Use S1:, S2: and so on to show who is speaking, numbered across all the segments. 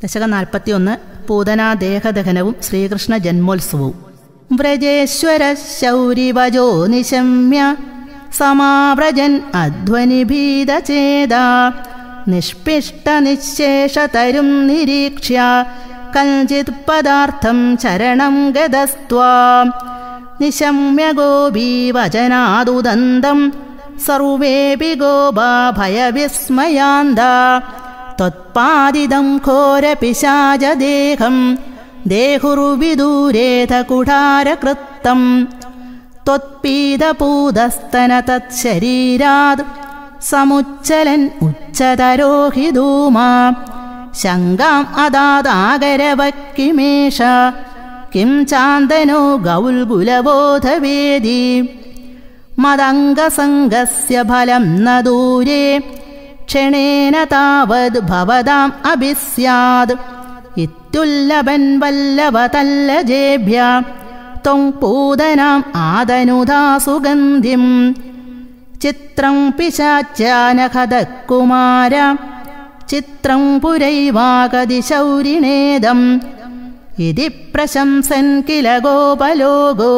S1: ദശകം 41 പൂതനാദേഹദഹനവും ശ്രീകൃഷ്ണ ജന്മോത്സവവും. വ്രജേശ്വര ശൗരിവജോ നിശമ്യ സമാവ്രജൻ അധ്വനിഭീതചേതാ നിഷ്പിഷ്ടനിശേഷതരും നിരീക്ഷ്യ കഞ്ചിത് പദാർത്ഥം ചരണം ഗതസ്ത്വാം നിശമ്യ ഗോപീവചനാദുദന്തം സർവേപി ഗോപാ ഭയവിസ്മയാന്താ ത്വത്പാദിതം ഘോരപിശാചദേഹം ദേഹുർവിദൂരേധ കുഠാരകൃത്തം ത്വത്പീതപൂതസ്തന തത്ശരീരാത് സമുച്ചലൻ ഉച്ചതരോ he ധൂമാ ശങ്കാം അദാദാഗരവക്കിമേഷ Kim ചാന്തനോ ഗൗൽഗുലബോധവേദി മദംഗസംഗസ്യ ഫലം ന ദൂരേ ക്ഷണേന താവത് ഭവതാം അഭിസ്യാത് ഇത്യുല്ലഭൻ വല്ലഭതല്ലജേഭ്യ ത്വം പൂതനാം ആദനുധാ സുഗന്ധിം ചിത്രം പിശാച്യാനഖദകുമാര ചിത്രം പുരൈവാകതി ശൗരിണേദം ഇതി പ്രശംസൻ കില ഗോപലോകോ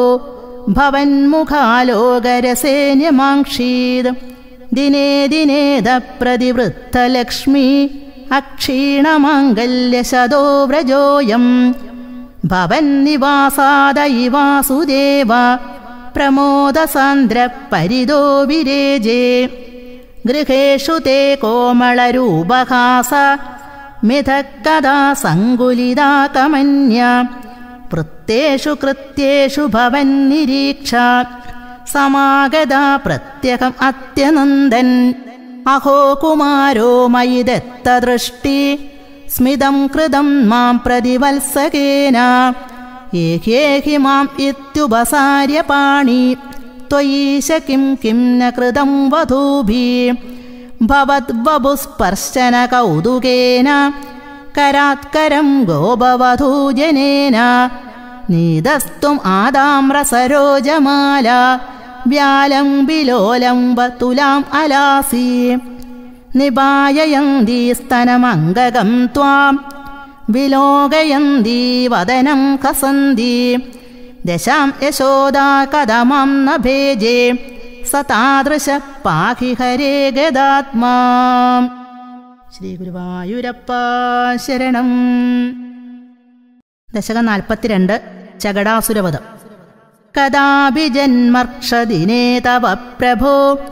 S1: ഭവന്മുഖാലോകരസേന്യമാക്ഷീത് ദിനേ ദിനേദ പ്രതിവൃത്തലക്ഷ്മി അക്ഷീണമാംഗല്യശതോ വ്രജോയം ഭവന്നിവാസാദയി വാസുദേവ പ്രമോദസാന്ദ്ര പരിതോ വിരേജേ ഗൃഹേഷു തേ കോമളരൂപഹാസ മിഥക്കഥാ സങ്കുലിതാ കമന്യ വൃത്തേഷു കൃത്യേഷു ഭവന്നിരീക്ഷ സമാഗതാ പ്രത്യഹം അത്യനന്ദൻ അഹോ കുമാരോ മയി ദത്തദൃഷ്ടി സ്മിതം കൃതം മാം പ്രതിവത്സകേന ഏഹ്യേഹി മാം ഇത്യുപസാര്യ പാണി ത്വയീശ കിം കിം ന കൃതം വധൂഭിः ഭവദ്വപുസ്പർശന കൗതുകേന കരാത്കരം ഗോപവധൂജനേന നീതസ്ത്വം ആദാമ്രസരോജമാല വ്യാലം വിലോലംബ തുലാം അലാസി നിപായയന്തി സ്തനമംഗകം ത്വാം വിലോകയന്തി വദനം ഹസന്തി ദശാം യശോദാ കദമാം ന ഭേജേ സതാദൃശ പാഹി ഹരേ ഗദാത്മാ. ശ്രീ ഗുരുവായൂരപ്പ ശരണം. ദശകം 42 ചകടാസുരവധം. കദാപി ജന്മർക്ഷദിനേ തവ പ്രഭോ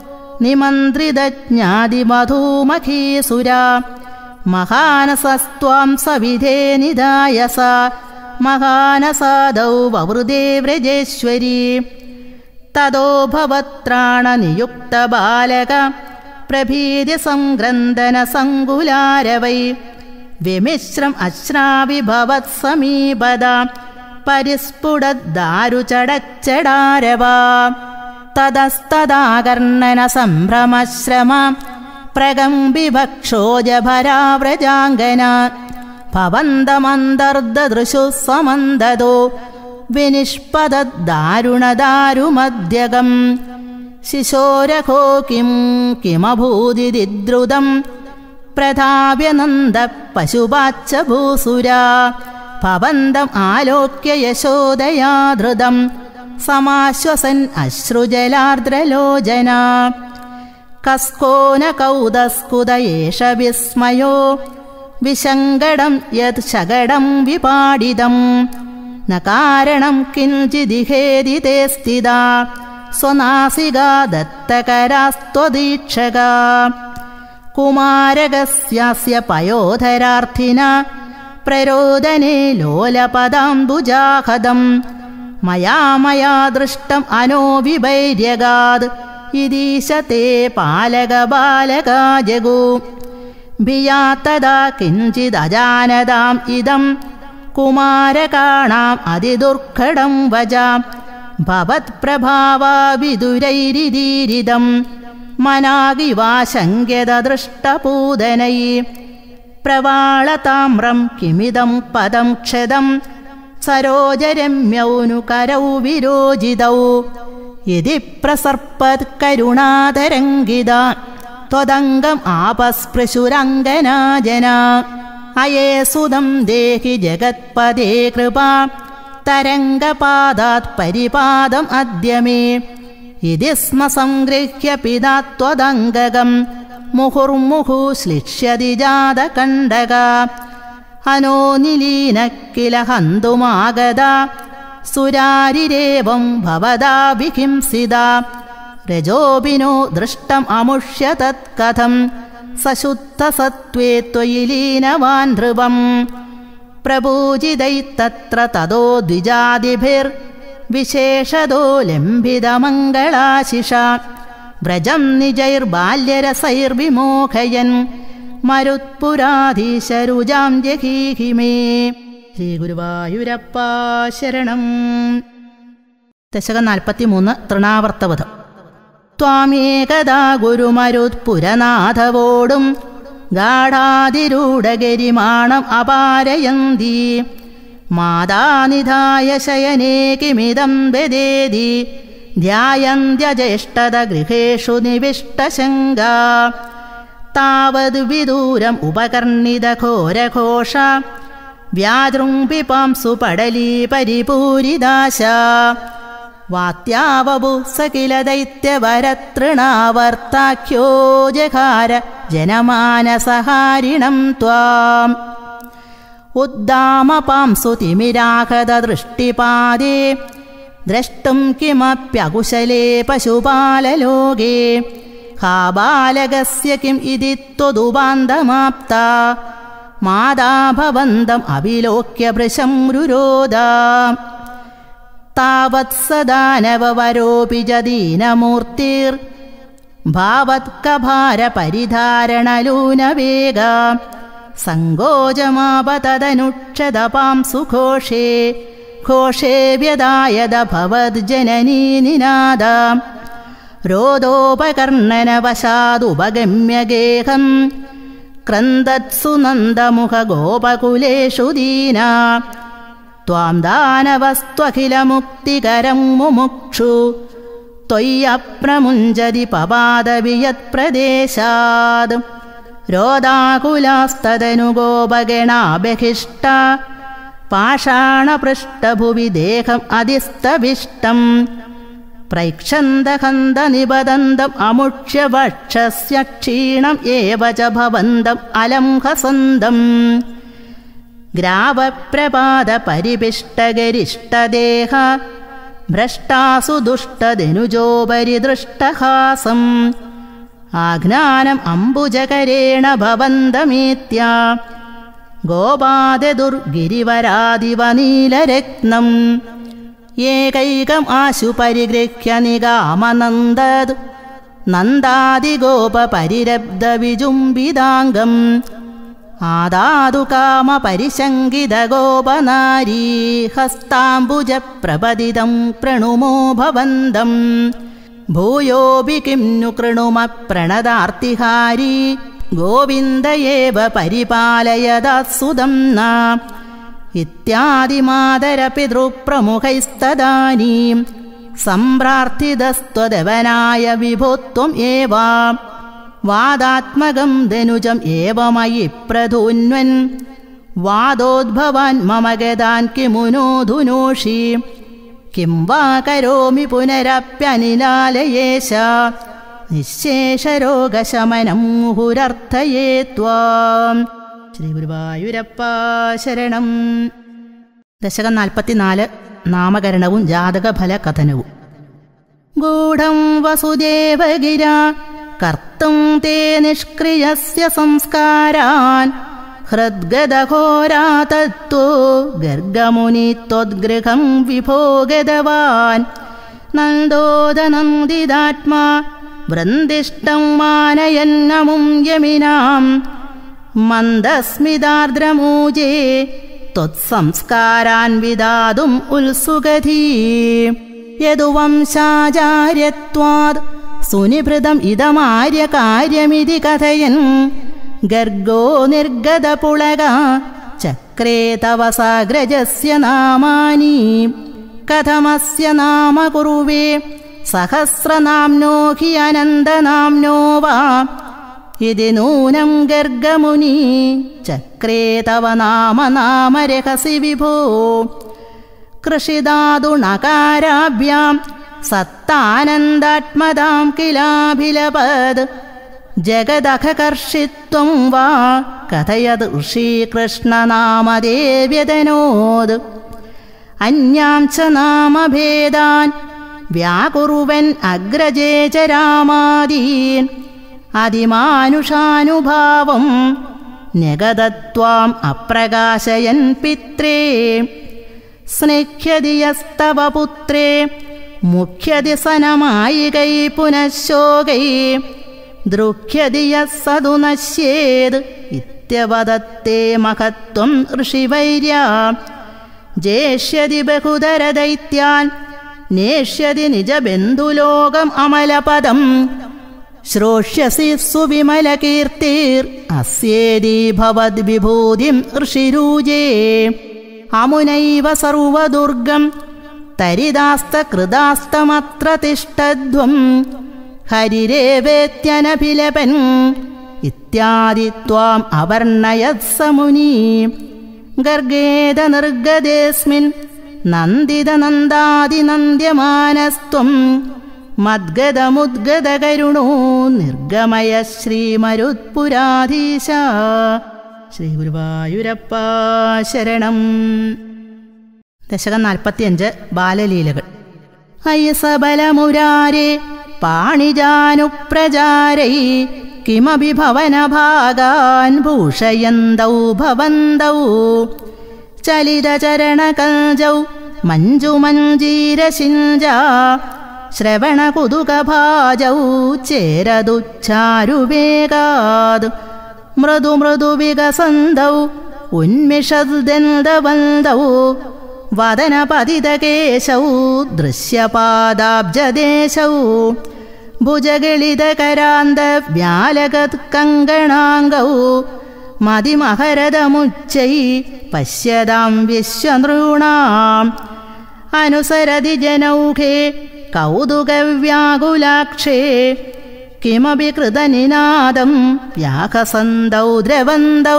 S1: നിമന്ത്രിതജ്ഞാതിമധൂമഖീസുരാ മഹാനസസ്ത്വാം സവിധേ നിദായസ മഹാനസാദൗ വവൃദേ വ്രജേശ്വരീ തതോ ഭവത്രാണനിയുക്ത ബാലക പ്രഭീതി സംഗ്രന്ഥന സങ്കുലാരവൈ വിമിശ്രം അശ്രാവി ഭവത്സമീപദ പരിസ്ഫുടദ്ദാരുചടച്ചടാരവ തതസ്തദാകർണന സംഭ്രമശ്രമ പ്രകമ്പിഭക്ഷോജഭരാവ്രജാംഗന ഭവന്തമന്തർദൃശു സമന്തദോ വിനിഷ്പദദ്ദാരുണദാരുമദ്യകം ശിശോരഘോ കിം കിമഭൂതിദ്രുതം പ്രധാവ്യനന്ദ പശുപാച്ച ഭൂസുരാ ഭവന്തം ആലോക്യ യശോദയാധൃതം സമാശ്വസൻ അശ്രുജലാർദ്രലോചന കസ്കോന കൗദസ്കുതയേഷ വിസ്മയോ വിശങ്കടം യത് ശകടം വിപാടിതം ന കാരണം കിഞ്ചിദിഹേദിതേ സ്ഥിതാ സ്വനാസികാ ദത്തകരാസ്ത്വദീക്ഷകാ കുമാരകസ്യാസ്യ പയോധരാർത്ഥിന പ്രരോദനേ ലോലപദാംബുജാഹദം മയാ ദൃഷ്ടം അനോവിഭൈര്യഗാത് ഇതീശത്തെ പാലകബാലകാ ജഗു ഭിയാ തദാ കിഞ്ചിദജാനതാം ഇദം കുമാരകാണാം അതിദുർഘടം വജാം ഭവത്പ്രഭാവാ വിദുരൈരിദീരിതം മനാഗിവാശങ്ക്യത ദൃഷ്ടപൂതനൈ പ്രവാളതാമ്രം കിമിദം പദം ക്ഷതം സരോജരമ്യൗനു കരൗ വിരോജിതൗ യതി പ്രസർപ്പത് കരുണാതരംഗിത ത്വദംഗം ആപസ്പൃശുരംഗനാജന അയേ സുതം ദേഹി ജഗത്പദേ കൃപാ തരംഗപാദാത് പരിപാദം അദ്യമേ ഇതി സ്മ സംഗൃഹ്യ പിതാ ത്വദംഗകം മുഹുർമുഹു ശ്ലിഷ്യതി ജാതകണ്ഡക അനോ നിലീന കില ഹന്തുമാഗത സുരാരിരേവം ഭവദാ വിഹിംസിത രജോബിനോ ദൃഷ്ടം അമുഷ്യ തത്കഥം സശുദ്ധസത്വേ ത്വയി ലീനവാൻ ധ്രുവം പ്രപൂജിതൈത്തത്ര തതോ ദ്വിജാതിഭിർവിശേഷതോ ലംബിതമംഗളാശിഷ വ്രജം നിജൈർബാല്യരസൈർവിമോഹയൻ മരുത്പുരാധീശരുജാം ജഹീഹി മേ. ശ്രീ ഗുരുവായൂരപ്പ ശരണം. ദശകം 43 തൃണാവർത്തവധം. ത്വാമേകദാ ഗുരുമരുത്പുരനാഥവോടും ഗാഢാതിരൂഢഗരിമാണം അപാരയന്തി മാതാനിധായ ശയനേ കിമിദം വെദേതി ധ്യായന്ത്യജ്യേഷ്ഠത ഗൃഹേഷു നിവിഷ്ടശങ്ക താവത് വിദൂരം ഉപകർണിതഘോരഘോഷ വ്യാജൃംപിപാംസു പടലീ പരിപൂരിദാശ വാത്യാവപു സകില ദൈത്യവരതൃണാവർത്താഖ്യോ ജഘാര ജനമാനസഹാരിണം ത്വാം ഉദ്ദാമപാംസു തിമിരാഹത ദൃഷ്ടിപാദേ ദ്രഷ്ടും കിമപ്യകുശലേ പശുപാലലോകേ ഹാ ബാലകസ്യ കിം ഇതി ത്വദുപാന്തമാപ്ത മാതാ ഭവന്തം അവിലോക്യ ഭൃശം രുരോദ താവത്സദാനവവരോപി ജദീനമൂർത്തിർ ഭാവത്കഭാര പരിധാരണലൂനവേഗ സങ്കോചമാപതനുക്ഷതപാം സുഘോഷേ ഘോഷേ വ്യദായത ഭവദ്ജനനീ നിനാദ രോദോപകർണനവശാദുപഗമ്യ ക്രന്ദത്സു നന്ദമുഖ ഗോപകുലേഷു ദീന ത്വാം ദാനവസ്ത്വഖിലമുക്തികരം മുമുക്ഷു ത്വയ്യപ്രമുഞ്ചതി പപാദവിയത്പ്രദേശാദ് രോദാകുലാസ്തദനു ഗോപഗണാബഹിഷ്ട പാഷാണപൃഷ്ടഭുവി ദേഹം അതിസ്തവിഷ്ടം പ്രൈക്ഷന്തഹന്ത നിബദന്തം അമുക്ഷ്യ വക്ഷസ്യ ക്ഷീണം ഏവ ച ഭവന്തം അലംഹസന്തം ഗ്രാവപ്രപാദ പരിപിഷ്ടഗരിഷ്ടദേഹ ഭ്രഷ്ടാസു ദുഷ്ടധനുജോപരി ദൃഷ്ടഹാസം ആഘ്നാനം അംബുജകരേണ ഭവന്തമീത്യ ഗോപാദുർഗിരിവരാദിവ നീലരത്നം ഏകൈകം ആശു പരിഗൃഹ്യ നിഗാമനന്ദത് നന്ദാദിഗോപ പരിരബ്ധ വിജുംബിതാംഗം ആദാതു കാമ പരിശങ്കിത ഗോപനാരീ ഹസ്താംബുജ പ്രപതിതം പ്രണുമോ ഭവന്തം ഭൂയോപി കിം नु കൃണുമ പ്രണതാർത്തിഹാരി ഗോവിന്ദയേവ പരിപാലയദാസുദം ന ഇത്യാദിമാതരപിതൃപ്രമുഖൈസ്തദാനീം സംപ്രാർത്ഥിതസ്ത്വദവനായ വിഭോത്വം ഏവ വാദാത്മകം ധനുജം ഏവമയി പ്രധൂന്വൻ വാദോദ്ഭവാൻ മമ ഗദാൻ കിമുനോധുനോഷി കിം വാ കരോമി പുനരപ്യനിലാലയേശ നിശേഷരോഗശമനം മുഹുരർത്ഥയേ ത്വാം. ശ്രീ ഗുരുവായൂരപ്പ ശരണം. ദശകം 44 നാമകരണവും ജാതകഫല കഥനവും. ഗൂഢം വസുദേവഗിര കർത്തും തേ നിഷ്ക്രിയസ്യ സംസ്കാരാൻ ഹൃദ്ഗദഘോരാതത്വോ ഗർഗമുനി ത്വദ്ഗൃഹം വിഭോഗതവാൻ നന്ദോദനന്ദിതാത്മാ വൃന്ദിഷ്ടം മാനയന്നമും യമിനാം മന്ദസ്മിതാർദ്രമൂജേ ത്വത്സംസ്കാരാൻ വിദാതും ഉത്സുകധീ യദുവംശാചാര്യത്വാദ് സുനിഭൃതം ഇദമാര്യകാര്യമിതി കഥയൻ ഗർഗോ നിർഗതപുളക ചക്രേ തവ സാഗ്രജസ്യ നാമാനി കഥമസ്യ നാമ കുറുവേ സഹസ്രനാംനോ ഹി അനന്തനാംനോ വാ ഇതി നൂനം ഗർഗമുനി ചക്രേ തവ നാമരഹസി വിഭോ കൃഷിധാതുണകാരാഭ്യാം സത്താനന്ദാത്മതാം കിലാഭിലപദ് ജഗദഖകർഷിത്വം വാ കഥയത് ഋഷീകൃഷ്ണനാമദേവ്യതനോദ് അന്യാം ച നാമഭേദാൻ വ്യാകുറുവൻ അഗ്രജേ ച രാമാദീൻ അതിമാനുഷാനുഭാവം ന്യഗതത്വാം അപ്രകാശയൻ പിത്രേ സ്നിഹ്യതി യസ്തവ പുത്രേ മുഖ്യതി സനമായികൈ പുനഃശോകൈ ദ്രുഹ്യതി യസ്സതു നശ്യേത് ഇത്യവദത്തേ മഹത്വം ഋഷിവൈര്യാ ജേഷ്യതി ബഹുധരദൈത്യാൻ നേഷ്യതി നിജബന്ധുലോകം അമലപദം ശ്രോഷ്യസി സുവിമലകീർത്തിർ അസ്യേതി ഭവദ്വിഭൂതിം ഋഷിരൂജേ അമുനൈവ സർവദുർഗം തരിതാസ്തകൃതാസ്തമത്ര തിഷ്ടധ്വം ഹരിരേവേത്യനഭിലപൻ ഇത്യാദി ത്വാം അവർണയത് സമുനി ഗർഗേദ നിർഗദേസ്മിൻ നന്ദിതനന്ദാദിനന്ദ്യമാനസ്ത്വം മദ്ഗതമുദ്ഗതകരുണോ നിർഗമയ ശ്രീമരുത്പുരാധീശ. ശ്രീ ഗുരുവായൂരപ്പ ശരണം. ദശകം 45 ബാലലീലകൾ. അയ്യസബലമുരാരേ പാണിജാനുപ്രചാരൈ കിമപി ഭവനഭാഗാൻ ഭൂഷയന്തൗ ഭവന്തൗ ചലിതചരണകഞ്ചൗ മഞ്ജുമഞ്ജീരശിഞ്ചാ ശ്രവണകുതുകഭാജൗ ചേരതുച്ചാരുവേഗാത് മൃദു മൃദു വികസന്തൗ ഉന്മിഷദ്ദന്തവന്തൗ വദനപതിതകേശൗ ദൃശ്യപാദാബ്ജദേശൗ ഭുജഗളിതകരാന്തവ്യാലകത്കങ്കണാംഗൗ മതിമഹരതമുച്ചൈ പശ്യതാം വിശ്വനൃണാം അനുസരതി ജനൗഘേ കൗതുകവ്യാകുലാക്ഷേ കിമപി കൃതനിനാദം വ്യാഹസന്തൗ ദ്രവന്തൗ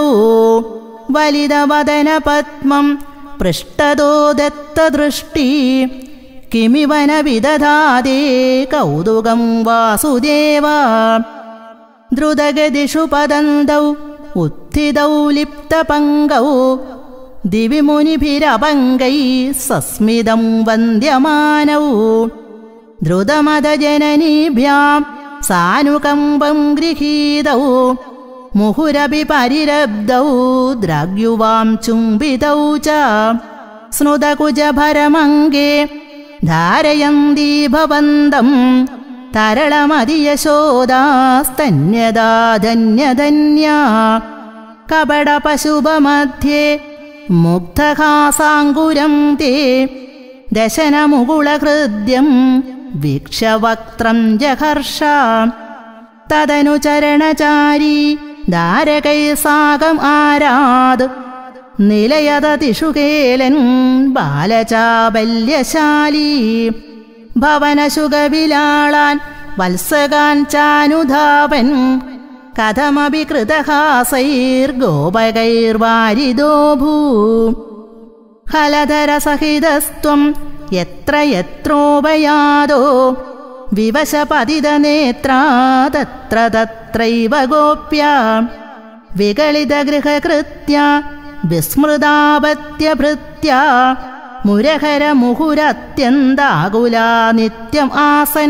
S1: വലിതവദനപത്മം പൃഷ്ടതോ ദത്തദൃഷ്ടി കിമിവന വിദധാതേ കൗതുകം വാസുദേവ ദ്രുതഗതിഷു പതന്തൗ ഉത്ഥിതൗ ലിപ്തപങ്കൗ ദിവി മുനിഭിരപങ്കൈ സസ്മിതം വന്ദ്യമാനൗ ദ്രുതമദജനനീഭ്യാം സാനുകമ്പം ഗൃഹീതൗ മുഹുരപി പരിരബ്ധൗ ദ്രാഗ്യുവാം ചുംബിതൗ ച സ്നുതകുജഭരമംഗേ ധാരയന്തി ഭവന്തം തരളമതിയശോദാസ്തന്യദാധന്യധന്യാ കപടപശുപമധ്യേ മുഗ്ധഹാസാങ്കുരം തേ ദശനമുകുളഹൃദ്യം വീക്ഷ്യവക്ത്രം ജഹർഷ തദനുചരണചാരി ധാരകൈ സാകം ആരാത് നിലയതതിഷു കേലൻ ബാലചാബല്യശാലീ ഭവനശുഗവിലാളാൻ വത്സകാൻ ചാനുധാവൻ കഥമപി കൃതഹാസൈർഗോപകൈർവാരിദോ ഭൂ ഹലധരസഹിതസ്ത്വം യത്ര യത്രോപയാദോ വിവശപതിതനേത്രാ തത്ര തത്രൈവ ഗോപ്യ വിഗളിതഗൃഹകൃത്യ വിസ്മൃതാപത്യഭൃത്യ മുരഹരമുഹുരത്യന്താകുലാ നിത്യം ആസൻ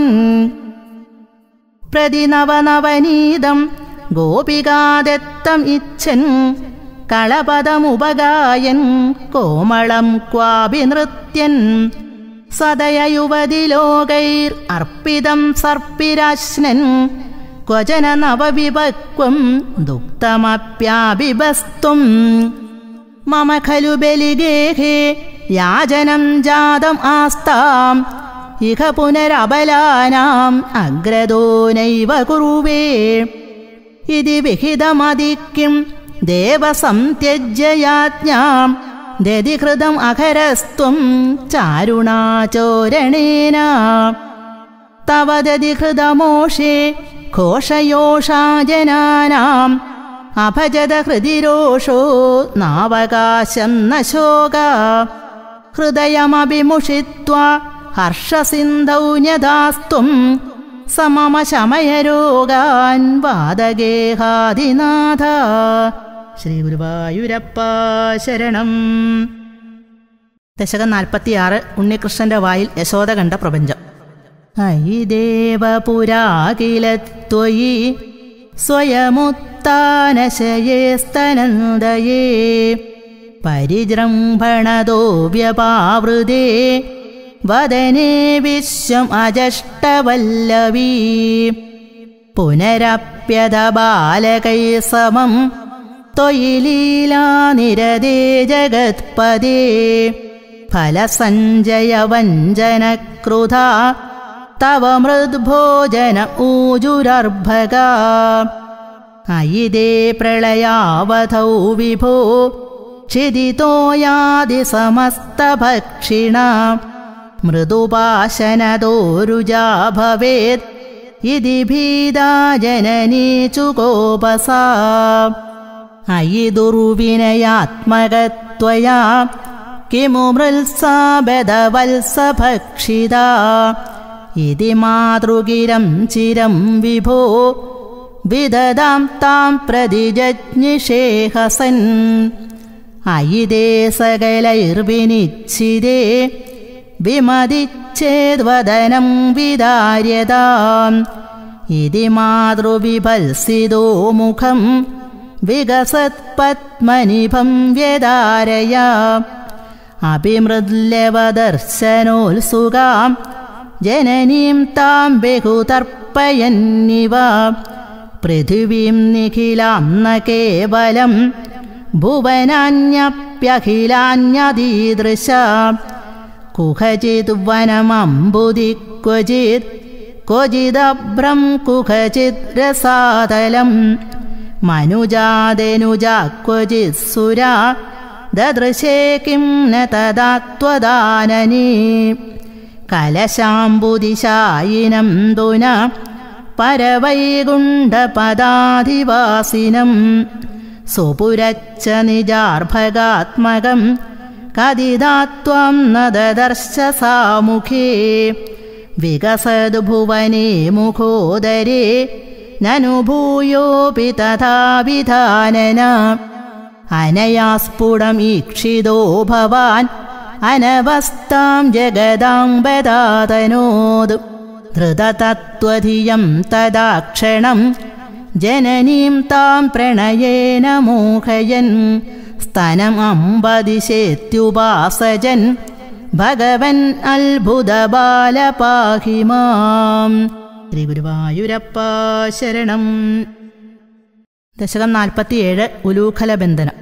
S1: പ്രതിനവനവനീതം ഗോപികാദത്തം ഇച്ഛൻ കളപദമുപഗായൻ കോമളം ക്വാപി നൃത്യൻ സദയ യുവതിലോകൈർ അർപ്പിതം സർപ്പിരാശ്നൻ ക്വചന നവവിഭക്വം ദുക്തമപ്യാഭിബസ്തും മമ ഖലു ബലിഗേഹേ യാചനം ജാതം ആസ്താം ഇഹ പുനരബലാനാം അഗ്രദോ നൈവ കുറുവേ ഇതി വിഹിതമധിക്യം ദേവസംത്യജ്യയാജ്ഞാം ദധിഹൃതം അഖരസ്ത്വം ചാരുണാചോരണേന തവ ദധിഹൃതമോഷേ ഘോഷയോഷാജനാനാം അഭജത ഹൃദിരോഷോ നാവകാശം ന ശോക ഹൃദയമഭിമുഷിത്വാ ഹർഷസിന്ധൗ ന്യദാസ്ത്വം സമമ ശമയരോഗാൻ വാദഗേഹാദിനാഥ. ശ്രീ ഗുരുവായൂരപ്പ ശരണം. ദശകം 46. ഉണ്ണികൃഷ്ണന്റെ വായിൽ യശോദ കണ്ട പ്രപഞ്ചം. അയി ദേവപുരാകിലത്വയി സ്വയമുത്താനശയേ സ്തനന്ദയേ പരിജൃംഭണദോ വ്യപാവൃതേ വദനേ വിശ്വം അജഷ്ടവല്ലവീ പുനരപ്യത ബാലകൈ സമം ത്വയി ലീലാനിരതേ ജഗത്പദേ ഫലസഞ്ജയ വഞ്ചനക്രുധ തവ മൃദ്ഭോജന ഊജുരർഭഗാ അയി ദേ പ്രളയാവധൗ വിഭോ ക്ഷിദിതോ യാതി സമസ്തഭക്ഷിണ മൃദുപാശനദോരുജാ ഭവേത് ഇതി ഭീതാ ജനനീ ചുകോപസാ അയി ദുർവിനയാത്മകത്വയാ കിമു മൃത്സാ ബദവത്സഭക്ഷിതാ ഇതി മാതൃഗിരം ചിരം വിഭോ വിദദാം താം പ്രതിജജ്ഞിഷേഹസൻ അയി ദേ സകലൈർവിനിശ്ചിതേ വിമതിച്ഛേദ്വദനം വിദാര്യതാം ഇതി മാതൃവിഭത്സിതോ മുഖം വികസത്പത്മനിഭം വ്യധാരയാ അഭിമൃദ്ലവദർശനോത്സുകാം ജനനീം താം ബഹുതർപ്പയന്നിവ പൃഥിവീം നിഖിലാം ന കേവലം ഭുവനാന്യപ്യഖിലാന്യദീദൃശ കുഹചിത് വനമംബുദി ക്വചിത് ക്വചിദഭ്രം കുഹചിത് രസാതലം മനുജാദനുജാ ക്വചിത് സുരാ ദദൃശേ കിം ന തദാ ത്വദാനനീ കലശാംബുദിശായിനം ദുന പരവൈകുണ്ഠപദാധിവാസിനം സുപുരച്ച നിജാർഭകാത്മകം കദിതാത്വം ന ദദർശ സാമുഖേ വികസദ്ഭുവനേ മുഖോദരേ നനു ഭൂയോപി തഥാ വിധാനന അനയാ സ്ഫുടം ഈക്ഷിതോ ഭവാൻ അനവസ്ഥാം ജഗദാംബദാതനോദ് ധൃതതത്വധിയം തദാക്ഷണം ജനനീം താം പ്രണയേന മോഹയൻ സ്തനം അംബദിശേത്യുപാസജൻ ഭഗവൻ അത്ഭുത ബാലപാഹി മാം. ശ്രീ ഗുരുവായൂരപ്പ ശരണം. ദശകം 47. ഉലൂഖലബന്ധനം.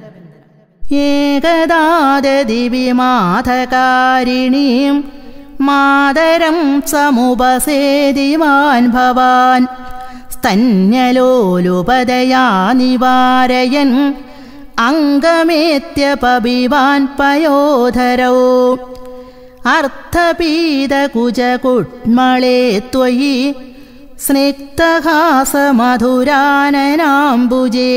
S1: ഏകദാദതി വിമാധകാരിണീം മാതരം സമുപസേദിവാൻ ഭവാൻ സ്തന്യലോലുപദയാ നിവാരയൻ അംഗമേത്യപബിവാൻ പയോധരോ അർത്ഥപീതകുജകുട്മളേ ത്വയി സ്നിഗ്ധഹാസമധുരാനനാംബുജേ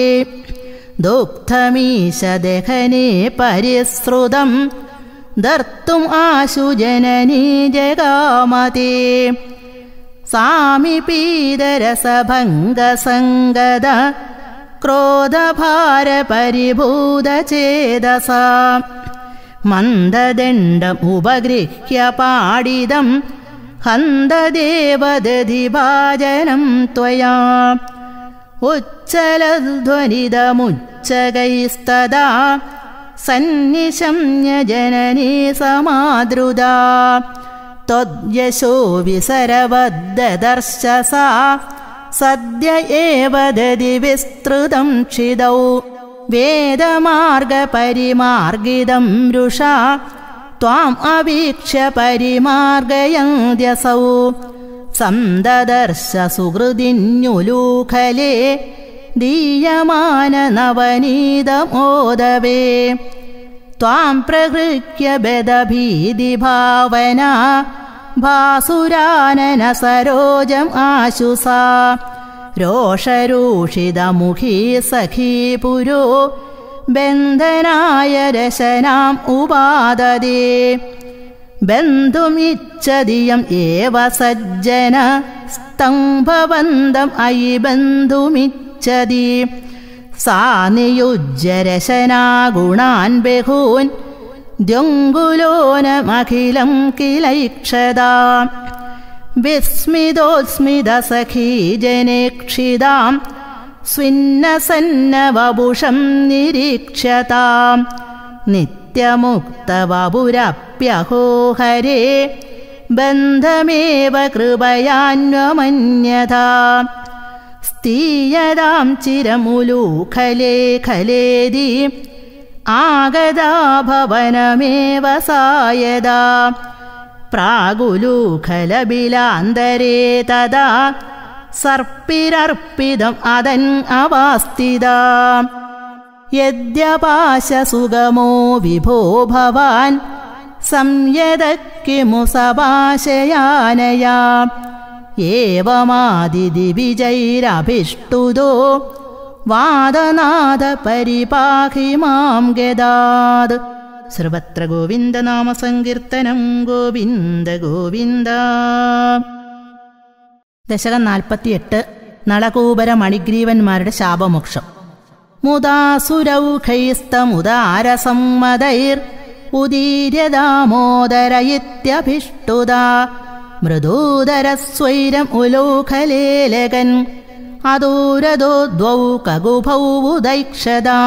S1: ദുഗ്ധമീശദഹനേ പരിസൃതം ദർത്തും ആശു ജനനീ ജഗാമതേ സാമിപീതരസഭംഗസംഗത ക്രോധഭാരപരിഭൂതചേതസാ മന്ദദണ്ഡം ഉപഗൃഹ്യ പാടിതം ഹന്തദേവദധിഭാജനം ത്വയാ ഉജ്ജലധ്വനിതമുജ്ജഗൈസ്തദാ സന്നിശമ്യ ജനനീ സമാദൃതാ ത്വദ്യശോ വിസരവദ്ദർശസാ സദ്യ ഏവ ദതി വിസ്തൃതം ക്ഷിതൗ വേദമാർഗപരിമാർഗിതം രുഷാ ത്വാം അവീക്ഷ്യ പരിമാർഗയന്ത്യസൗ സന്തദർശ സുഹൃദിന്യുലൂഖലേ ദീയമാന നവനീതമോദവേ ത്വാം പ്രഹൃഹ്യ ബദഭീതിഭാവനാ ഭാസുരാനന സരോജം ആശുസാ രോഷരൂഷിതമുഖീ സഖീ പുരോ ബന്ധനായ രശനാം ഉപാദതേ ബന്ധുമിച്ഛതിയം ഏവ സജ്ജന സ്തംഭബന്ധം അയി ബന്ധുമിച്ഛതി സാ നിയുജ്യ രശനാ ഗുണാൻ ബഹൂൻ ദ്യങ്കുലോനമഖിലം കിലൈക്ഷതാ വിസ്മിതോസ്മിതസഖീ ജനേക്ഷിതാം സ്വിന്നസന്നവപുഷം നിരീക്ഷ്യതാം നിത്യമുക്തവപുരപ്യഹോ ഹരേ ബന്ധമേവ കൃപയാന്വമന്യഥാ സ്ഥീയതാം ചിരമുലൂഖലേ ഖലേതി ആഗതാ ഭവനമേവ സായദാ പ്രാഗുലൂഖലബിലാന്തരേ തദാ സർപ്പിരർപ്പിതം അതൻ അവാസ്ഥിതാ യദ്യപാശസുഗമോ വിഭോ ഭവാൻ സംയതക്കിമു സഭാശയാനയാ ഏവമാദിദിവിജൈരഭിഷ്ടുതോ വാദനാഥ പരിപാഹി മാം ഗദാത്. സർവത്ര ഗോവിന്ദനാമസങ്കീർത്തനം ഗോവിന്ദ ഗോവിന്ദ. ദശകം 48. നളകൂബര മണിഗ്രീവന്മാരുടെ ശാപമോക്ഷം. മുദാസുരൗഖൈസ്തമുദാരസമ്മതൈർ ഉദീര്യദാമോദര ഇത്യഭിഷ്ടുതാ മൃദൂദരസ്വൈരം ഉലോഖലേലകൻ അദൂരദോ ദ്വൗ കകുഭൗ ഉദൈക്ഷതാ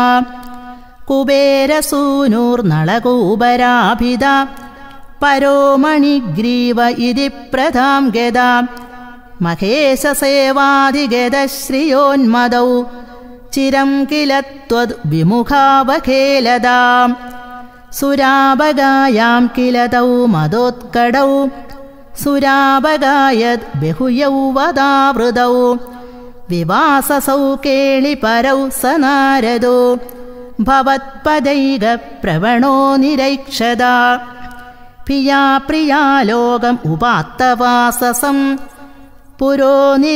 S1: കുബേരസൂനൂർനളകൂബരാഭിത പരോമണിഗ്രീവ ഇതി പ്രധാം ഗദാ മഹേശസേവാധിഗതശ്രിയോന്മദൗ ചിരം കില ത്വദ് വിമുഖാവഖേലതാം സുരാപഗായാം കില തൗ മദോത്കടൗ സുരാപഗായത് ബഹുയൗവദാവൃതൗ വിവാസസൗ കേളിപരൗ സനാരദോ ഭവത്പദൈക പ്രവണോ നിരൈക്ഷതാ പ്രിയാ പ്രിയാലോകം ഉപാത്തവാസസം പുരോ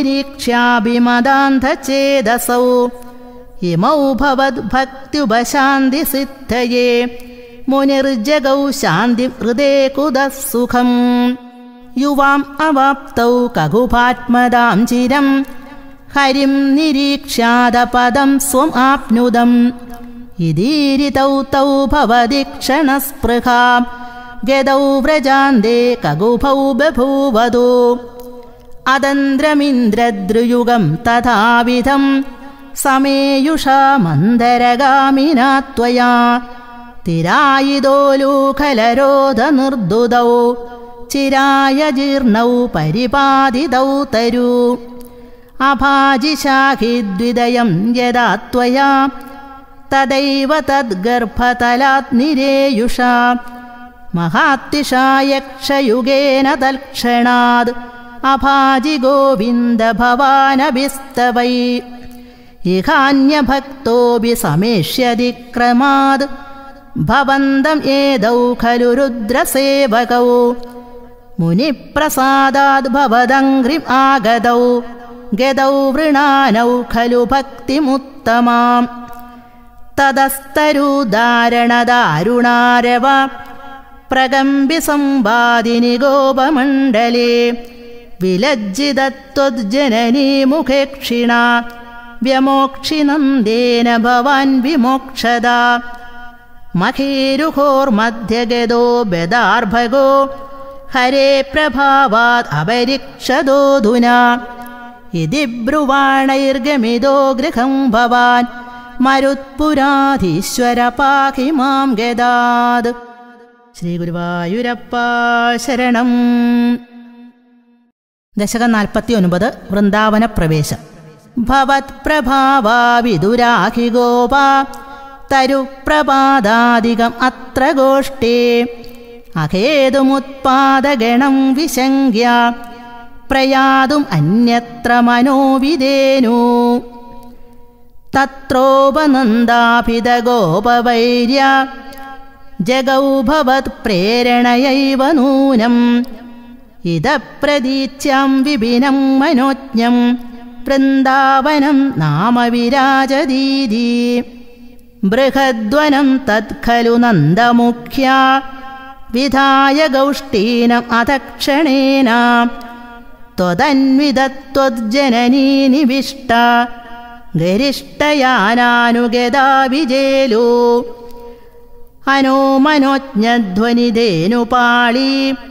S1: നിരീക്ഷ്യാഭിമദാന്ധചേതസൗ ഇമൗ ഭവദ്ഭക്ത്യുപശാന്തിസിദ്ധയേ മുനിർജഗൗ ശാന്തി ഹൃദേ കുതസുഖം യുവാം അവാപ്തൗ കകുഭാത്മദാം ചിരം ഹരിം നിരീക്ഷ്യാദപദം സ്വം ആപ്നുദം ഇദീരിതൗ തൗ ഭവതി ക്ഷണസ്പൃഹാ ഗദൗ വ്രജാന്തേ കകുഭൗ ബഭൂവദോ അതന്ത്രമിന്ദ്രദ്രുയുഗം തഥാവിധം സമേയുഷാ മന്ദരഗാമിനാ ത്വയാ തിരായിദോലൂഖലരോധനിർദുതൗ ചിരായ ജീർണൗ പരിപാദിതൗ തരൂ അഭാജിശാഖിദ്വിദയം യദാ ത്വയാ തദൈവ തദ്ഗർഭതലാത് നിരേയുഷാ മഹാത്തിശായക്ഷയുഗേന തൽക്ഷണാത് അഭാജി ഗോവിന്ദ ഭവാനഭിസ്തവൈ ഇഹാന്യഭക്തോപി സമേഷ്യതി ക്രമാത് ഭവന്തം ഏതൗ ഖലു രുദ്രസേവകൗ മുനിപ്രസാദാത് ഭവദംഘ്രിം ആഗതൗ ഗദൗ വൃണാനൗ ഖലു ഭക്തിമുത്തമാം തതസ്തരൂദാരണദാരുണാരവ പ്രകമ്പി സംവാദിനി ഗോപമണ്ഡലേ വിലജ്ജിതത്വജ്ജനനീ മുഖേക്ഷിണ വ്യമോക്ഷിനന്ദേന ഭവാൻ വിമോക്ഷദാ മഖീരുഹോർമധ്യഗതോ ബദാർഭഗോ ഹരേ പ്രഭാവാത് അപരിക്ഷതോധുനാ ഇതി ബ്രുവാണൈർഗമിതോ ഗൃഹം ഭവാൻ മരുത്പുരാധീശ്വര പാഹി മാം ഗദാത്. ശ്രീ ഗുരുവായൂരപ്പ ശരണം. ദശകം 49. വൃന്ദാവന പ്രവേശം. ഭവത് പ്രഭാവാ വിദുരാഹി ഗോപാ തരുപ്രപാദാദികം അത്ര ഗോഷ്ഠേ അഹേതുമുത്പാദഗണം വിശങ്ക്യ പ്രയാതും അന്യത്ര മനോവിദേനു തത്രോപനന്ദാഭിതഗോപവൈര്യ ജഗൗ ഭവത് പ്രേരണയൈവ നൂനം ഇത പ്രതീച്യാം വിപിനം മനോജ്ഞം വൃന്ദാവനം നാമ വിരാജതീതി ബൃഹദ്വനം തത്ഖലു നന്ദമുഖ്യ വിധായ ഗൗഷ്ടീനം അധക്ഷണേന ത്വദന്വിതത്വജ്ജനനീ നിവിഷ്ട ഗരിഷ്ടയാനാനുഗതാ വിജേലു അനോമനോജ്ഞധ്വനിധേനുപാളി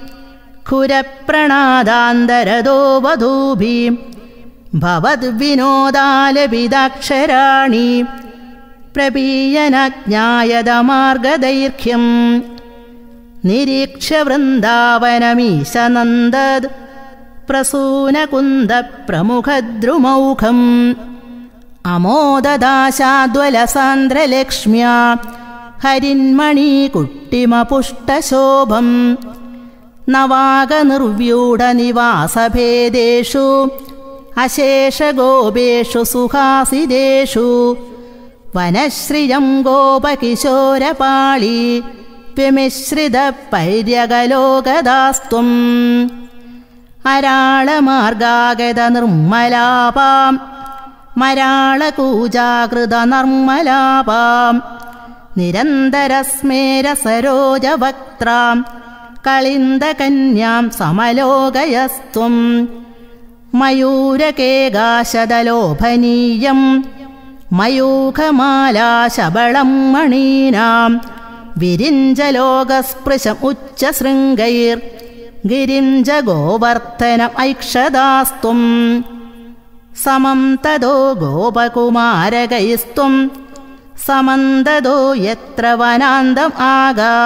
S1: ഖുരപ്രണാദാന്തരദോ വധൂഭി ഭവദ്വിനോദാലപിതാക്ഷരാണി പ്രപീയനജ്ഞായതമാർഗദൈർഘ്യം നിരീക്ഷ്യ വൃന്ദാവനമീശനന്ദദ് പ്രസൂനകുന്ദപ്രമുഖദ്രുമൗഖം അമോദദാശാദ്വലസാന്ദ്രലക്ഷ്മ്യാ ഹരിന്മണീകുട്ടിമപുഷ്ടശോഭം നവാകനിർവ്യൂഢനിവാസഭേദേഷു അശേഷഗോപേഷു സുഹാസിദേഷു വനശ്രിയം ഗോപകിശോരപാളി വിമിശ്രിതപൈര്യകലോകദാസ്ത്വം അരാളമാർഗാഗതനിർമ്മലാപാം മരാളകൂജാകൃതനർമ്മലാപാം നിരന്തരസ്മേരസരോജവക്ത്രാം കളിന്ദകന്യാം സമലോകയസ്ത്വം മയൂരകേകാശദലോഭനീയം മയൂഖമാലാശബളം മണീനാം വിരിഞ്ചലോകസ്പൃശം ഉച്ചശൃംഗൈർ ഗിരിഞ്ച ഗോവർദ്ധനം ഐക്ഷദാസ്ത്വം സമം തദോ ഗോപകുമാരകൈസ്ത്വം സമന്തദോ യത്ര വനാന്തം ആഗാ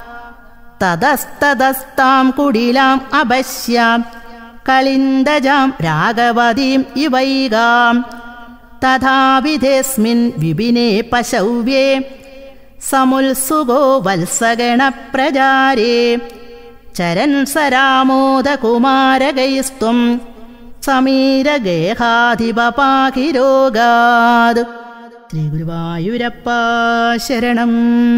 S1: തതസ്തതസ്താം കുടിലാം അപശ്യാം കളിന്ദജാം രാഘവതീം ഇവൈകാം തഥാവിധേസ്മിൻ വിപിനേ പശൗവ്യേ സമുത്സുകോ വത്സഗണപ്രജാരേ ചരൻ സരാമോദകുമാരകൈസ്ത്വം സമീരഗേഹാധിപപാകിരോഗാത്. ശ്രീ ഗുരുവായൂരപ്പ ശരണം.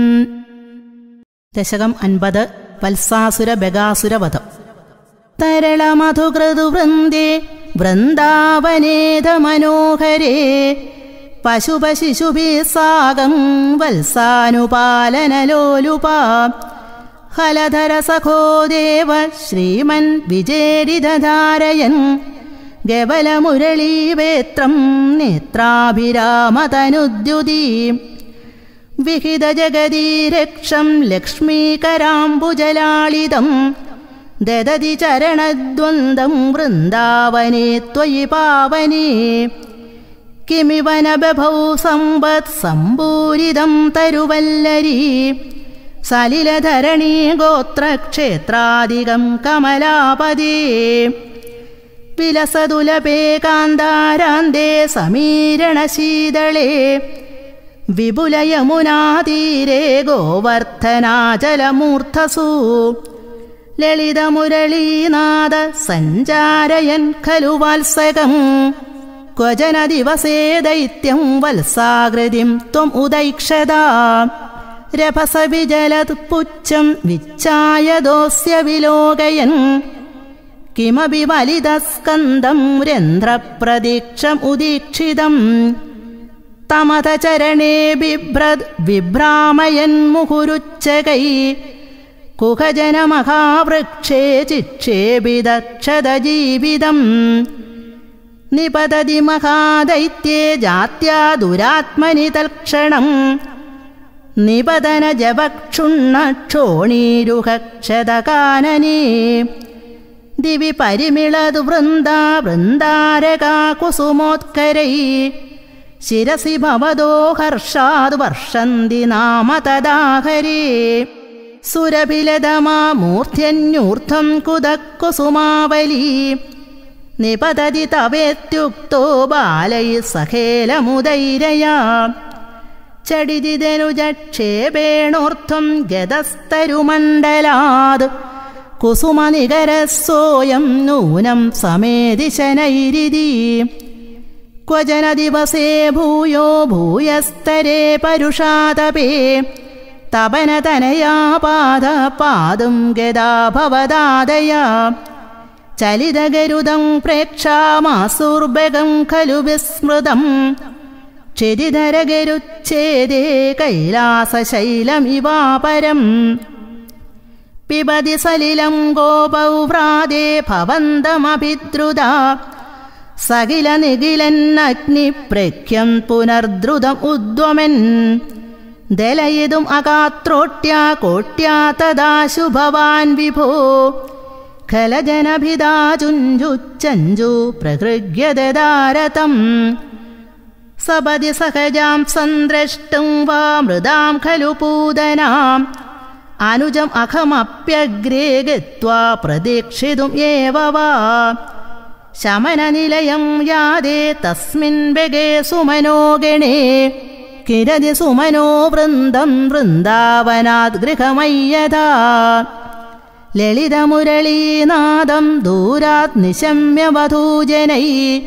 S1: ദശകം 50. വത്സാസുര ബഗാസുരവധം. തരളമധുകൃതുവൃന്ദേ വൃന്ദാവനേത മനോഹരേ പശുപശിശുഭിः സാഗം വത്സാനുപാലനലോലുപാ ഹലധരസഖോ ദേവ ശ്രീമൻ വിജേരിതധാരയൻ ഗവലമുരളീവേത്രം നേത്രാഭിരാമതനുദ്യുതീം വിഹിതജഗദീരക്ഷം ലക്ഷ്മീകരാംബുജലാളിതം ദദതി ചരണദ്വന്ദ്വം വൃന്ദാവനേ ത്വയി പാവനേ കിമിവനബഭൗ സമ്പത് സമ്പൂരിതം തരുവല്ലരീ സലിലധരണീ ഗോത്രക്ഷേത്രാദികം കമലാപദേ വിലസതുലപേ കാന്താരാന്തേ സമീരണശീതളേ വിപുലയമുനാതീരേ ഗോവർദ്ധനാചലമൂർധസു ലളിതമുരളീനാദ സഞ്ചാരയൻ ഖലു വാത്സകം ക്വചന ദിവസേ ദൈത്യം വത്സാകൃതിം ത്വം ഉദൈക്ഷതാ രഭസവിജലത് പുച്ഛം വിച്ഛായദോസ്യ വിലോകയൻ കിമപി വലിതസ്കന്ദം രന്ധ്രപ്രദീക്ഷം ഉദീക്ഷിതം തമത ചരണേ ബിഭ്രത് വിഭ്രാമയൻ മുഹുരുച്ചകൈ കുഹജനമഹാവൃക്ഷേ ചിക്ഷേപിതക്ഷതജീവിതം നിപതതി മഹാദൈത്യേ ജാത്യാ ദുരാത്മനി തൽക്ഷണം നിപതന ജപക്ഷുണ്ണക്ഷോണീരുഹക്ഷതകാനനേ ദിവി പരിമിളതു വൃന്ദാരകാ കുസുമോത്കരൈ ശിരസി ഭവതോ ഹർഷാദ് വർഷന്തി നാമ തദാഹരേ സുരഭിലതമാ മൂർധ്യന്യൂർധ്വം കുതക്കുസുമാവലീ നിപതതി തവേത്യുക്തോ ബാലൈ സഖേലമുദൈരയാ ചടിതിദനുജക്ഷേപേണോർധ്വം ഗതസ്തരുമണ്ഡലാത് കുസുമനികരസോയം നൂനം സമേതി ശനൈരിതി ക്വചന ദിവസേ ഭൂയോ ഭൂയസ്തരേ പരുഷാതപേ തപനതനയാ പാദം ഗദാ ഭവദാദയാ ചലിതഗരുദം പ്രേക്ഷാമാസുർഭകം ഖലു വിസ്മൃതം ക്ഷരിധരഗരുച്ഛേദേ കൈലാസശൈലമിവാപരം പിബതി സലിലം ഗോപൗവ്രാതേ ഭവന്തമഭിദ്രുതാ സകില നിഖിലന്നഗ്നിപ്രഖ്യം പുനർദ്രുതം ഉദ്വമൻ ദലയിതും അകാത്രോട്യാ കോട്യാ തദാശു ഭവാൻ വിഭോ ഖലജനഭിദാ ചുഞ്ചുച്ചഞ്ചു പ്രഹൃഗ്യദാരതം സപതി സഹജാം സന്ദ്രഷ്ടും വാ മൃദാം ഖലു പൂതനാം അനുജം അഖമപ്യഗ്രേ ഗത്വാ പ്രതീക്ഷിതും ഏവ വാ ശമനനിലയം യാതേ തസ്മിൻ ബഗേ സുമനോഗണേ കിരതി സുമനോ വൃന്ദം വൃന്ദാവനാത് ഗൃഹമയ്യതാ ലളിതമുരളീനാദം ദൂരാത് നിശമ്യ വധൂജനൈ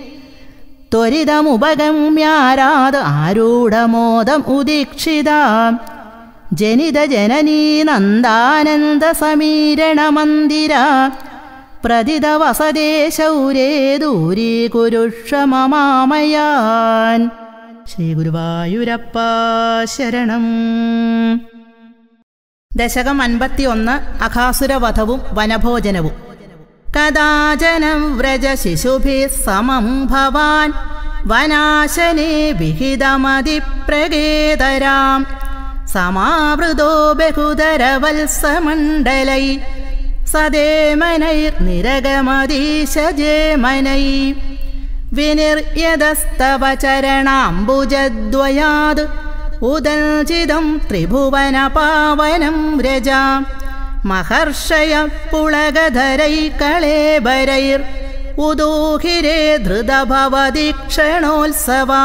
S1: ത്വരിതമുപഗമ്യാരാത് ആരൂഢമോദം ഉദീക്ഷിത ജനിത ജനനീ നന്ദാനന്ദ സമീരണമന്ദിര പ്രതിത വസതേ ശൗരേ ദൂരീകുരുക്ഷമമാമയാൻ. ശ്രീ ഗുരുവായൂരപ്പ ശരണം. ദശകം 51 അഘാസുരവധവും വനഭോജനവും. കദാചനം വ്രജ ശിശുഭിः സമം ഭവാൻ വനാശനേ വിഹിതമതിപ്രഗേതരാം സമാവൃതോ ബഹുധരവത്സമണ്ഡലൈ സദേമനൈർനിരഗമദീശജേമനൈ വിനിർയതസ്തവ ചരണാംബുജദ്വയാത് ഉദൽചിതം ത്രിഭുവനപാവനം രജാ മഹർഷയ പുളകധരൈ കളേബരൈർ ഉദൂഹിരേ ധൃതഭവദീക്ഷണോത്സവാ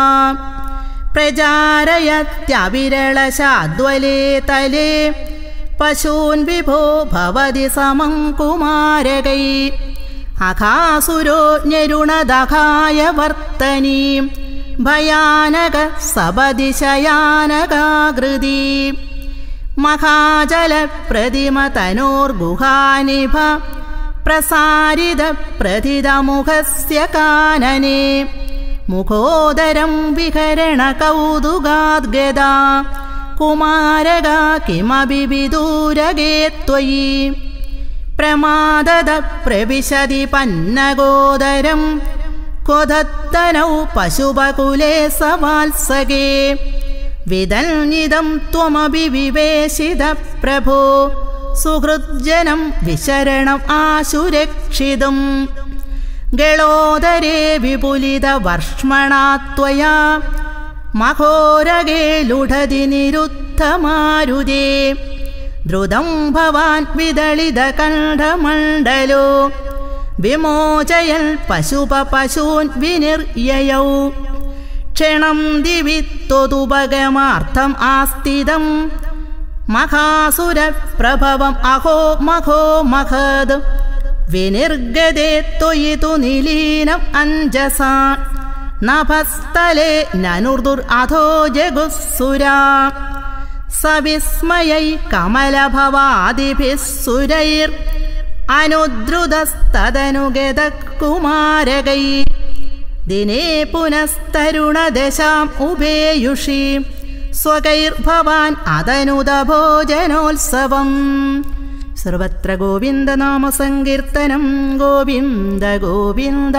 S1: പ്രചാരയത്യവിരളശാദ്വലേ തലേ പശൂൻ വിഭോ ഭവതി സമം കുമാരകൈ അഘാസുരോ ഞരുണദഘായ വർത്തനീം ഭയാനക സപദിശയാനകാകൃതി മഹാജല പ്രതിമ തനോർഗുഹാനിഭ പ്രസാരിത പ്രതിതമുഖസ്യ കാനനേ മുഖോദരം വിഹരണ കൗതുകാദ്ഗദാ കുമാരക കിമപി വിദൂരഗേ ത്വയി പ്രമാദദ പ്രവിശതി പന്നഗോദരം ക്വധത്തനൗ പശുപകുലേ സവാത്സകേ വിദൽനിദം ത്വമപി വിവേശിത പ്രഭോ സുഹൃജ്ജനം വിശരണം ആശുരക്ഷിതും ഗളോദരേ വിപുലിത വർഷ്മണാ ത്വയാ മഘോരഗേ ലുഠതി നിരുദ്ധമാരുതേ ദ്രുതം ഭവാൻ വിദളിത കണ്ഠമണ്ഡലോ വിമോചയൽ പശൂൻ വിനിർയയൗ ക്ഷണം ദിവി ത്വതുപഗമാർത്ഥം ആസ്ഥിതം മഹാസുരപ്രഭവം അഹോ മഘോ മഹദ് വിനിർഗതേ ത്വയി തു നിലീനം അഞ്ജസാ നഭസ്ഥലേ നനുർദുർ അധോ ജഗുസ്സുരാ സവിസ്മയൈ കമലഭവാദിഭിः സുരൈർ അനുദ്രുതസ്തദനുഗതഃ കുമാരകൈ ദിനേ പുനസ്തരുണദശാം ഉഭേയുഷി സ്വകൈർഭവാൻ അതനുദ ഭോജനോത്സവം. സർവത്ര ഗോവിന്ദനാമസങ്കീർത്തനം ഗോവിന്ദ ഗോവിന്ദ.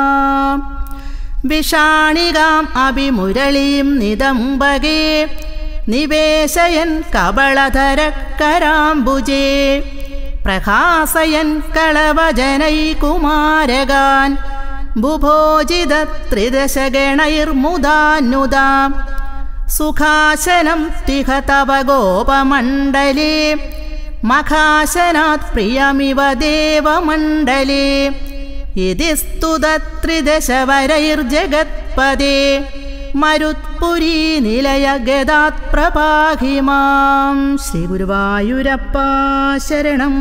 S1: വിഷാണികാം അഭിമുരളീം നിദംബകേ നിവേശയൻ കബളധരക്കരാംബുജേ പ്രഹാസയൻ കളവജനൈ കുമാരകാൻ ബുഭോജിത ത്രിദശഗണൈർമുദാനുദാ സുഖാശനം തിഹ തവ ഗോപമണ്ഡലേ മഖാശനാത് പ്രിയമിവ ദേവമണ്ഡലേ ഇതി സ്തുത ത്രിദശവരൈർജഗത്പദേ മരുത്പുരീ നിലയ ഗദാത് പ്രപാഹിമാം. ശ്രീ ഗുരുവായൂരപ്പ ശരണം.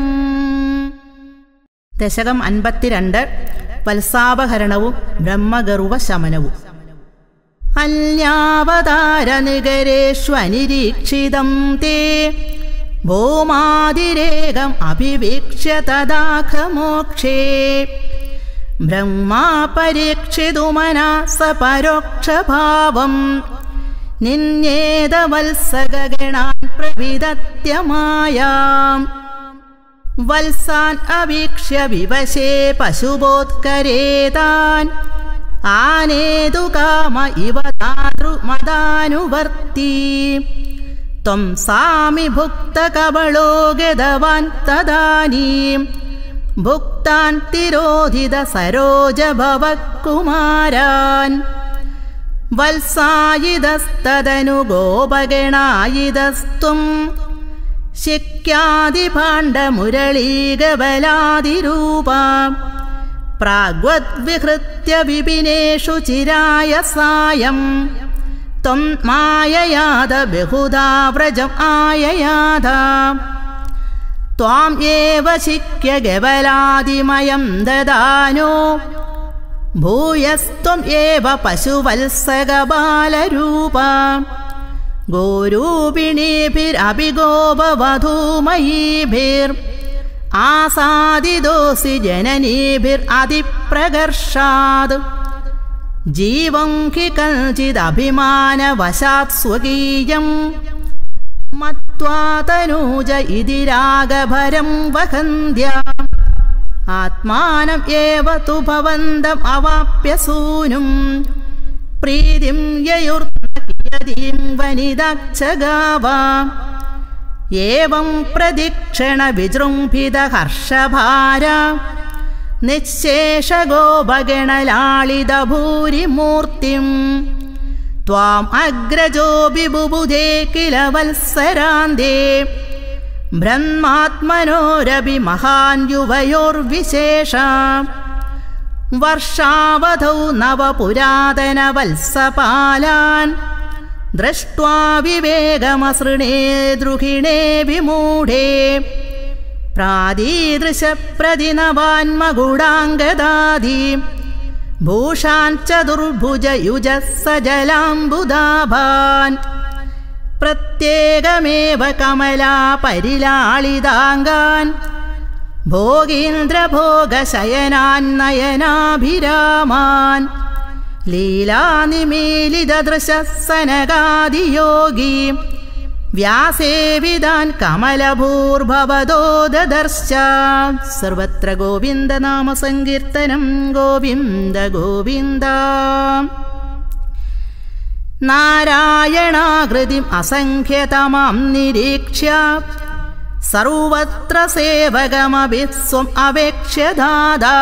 S1: ദശകം 52 വത്സാപഹരണവും ബ്രഹ്മഗർവ ശമനവും. അന്യാവതാര നികരേഷ്വനിരീക്ഷിതം തേ ഭൂമാതിരേകം അഭിവീക്ഷ്യ തദാഖമോക്ഷേ ബ്രഹ്മാ പരീക്ഷിതുമനാ സ പരോക്ഷഭാവം നിന്യേതവത്സഗണാൻ പ്രവിദത്യമായാം വത്സാൻ അവീക്ഷ്യ വിവശേ പശുബോത്കരേതാൻ ആനേതു കാമ ഇവ താതൃമദാനുവർത്തി ത്വം സാമി ഭുക്തകബളോ ഗതവാൻ തദാനീം ഭുക്താൻ തിരോധിത സരോജഭവകുമാരാൻ വത്സായിതസ്തദനു ഗോപഗണായിതസ്ത്വം ശിക്യാദിഭാണ്ഡമുരളീഗബലാദിരൂപ പ്രാഗ്വദ്വിഹൃത്യ വിപിനേഷു ചിരായ സായം ത്വം മായയാത ബഹുധാ വ്രജം ആയയാത ത്വാം ഏവ ശിക്യ ഗബലാദിമയം ദദാനോ ഭൂയസ്ത്വം ഏവ പശുവത്സകബാലരൂപ ഗോരൂപിണീഭിരഭിഗോപവധൂമയീഭിർ ആസാദിതോസി ജനനീഭിരതിപ്രകർഷാത് ജീവം ഹി കഞ്ചിദഭിമാനവശാത് സ്വകീയം മത്വാ തനൂജ ഇതി രാഗഭരം വഹന്ത്യ ആത്മാനം ഏവ തു ഭവന്തം അവാപ്യ സൂനും പ്രീതിം യയുർനകിയതീം വനിതാക്ഷഗാവാ ഏവം പ്രദിക്ഷണ വിജൃംഭിത ഹർഷഭാര നിശേഷഗോപഗണലാളിത ഭൂരിമൂർത്തിം ത്വാം അഗ്രജോ ബിബുബുധേ കില വത്സരാന്തേ ബ്രഹ്മാത്മനോരപി മഹാൻ യുവയോർവിശേഷ വർഷാവധൗ നവപുരാതന വത്സപാലാൻ ദൃഷ്ട്വാ വിവേകമസൃണേ ദ്രുഹിണേ വിമൂഢേ പ്രാദീദൃശ പ്രതിനവാന്മഗുഡാംഗദാദി ഭൂഷാൻ ചതുർഭുജയുജ സജലാംബുദാഭാൻ പ്രത്യേകമേവ കമലാ പരിലാളിതാംഗാൻ ഭോഗീന്ദ്രഭോഗശയനാൻ നയനാഭിരാമാൻ ലീലാനിമീലിതദൃശസനകാദിയോഗി വ്യാസേവിതാൻ കമലഭൂർഭവദോ ദദർശ സർവത്ര ഗോവിന്ദനാമസങ്കീർത്തനം ഗോവിന്ദ ഗോവിന്ദ നാരായണാകൃതിം അസംഖ്യതമാം നിരീക്ഷ്യ സർവത്ര സേവകമഭി സ്വം അവേക്ഷ്യദാദാ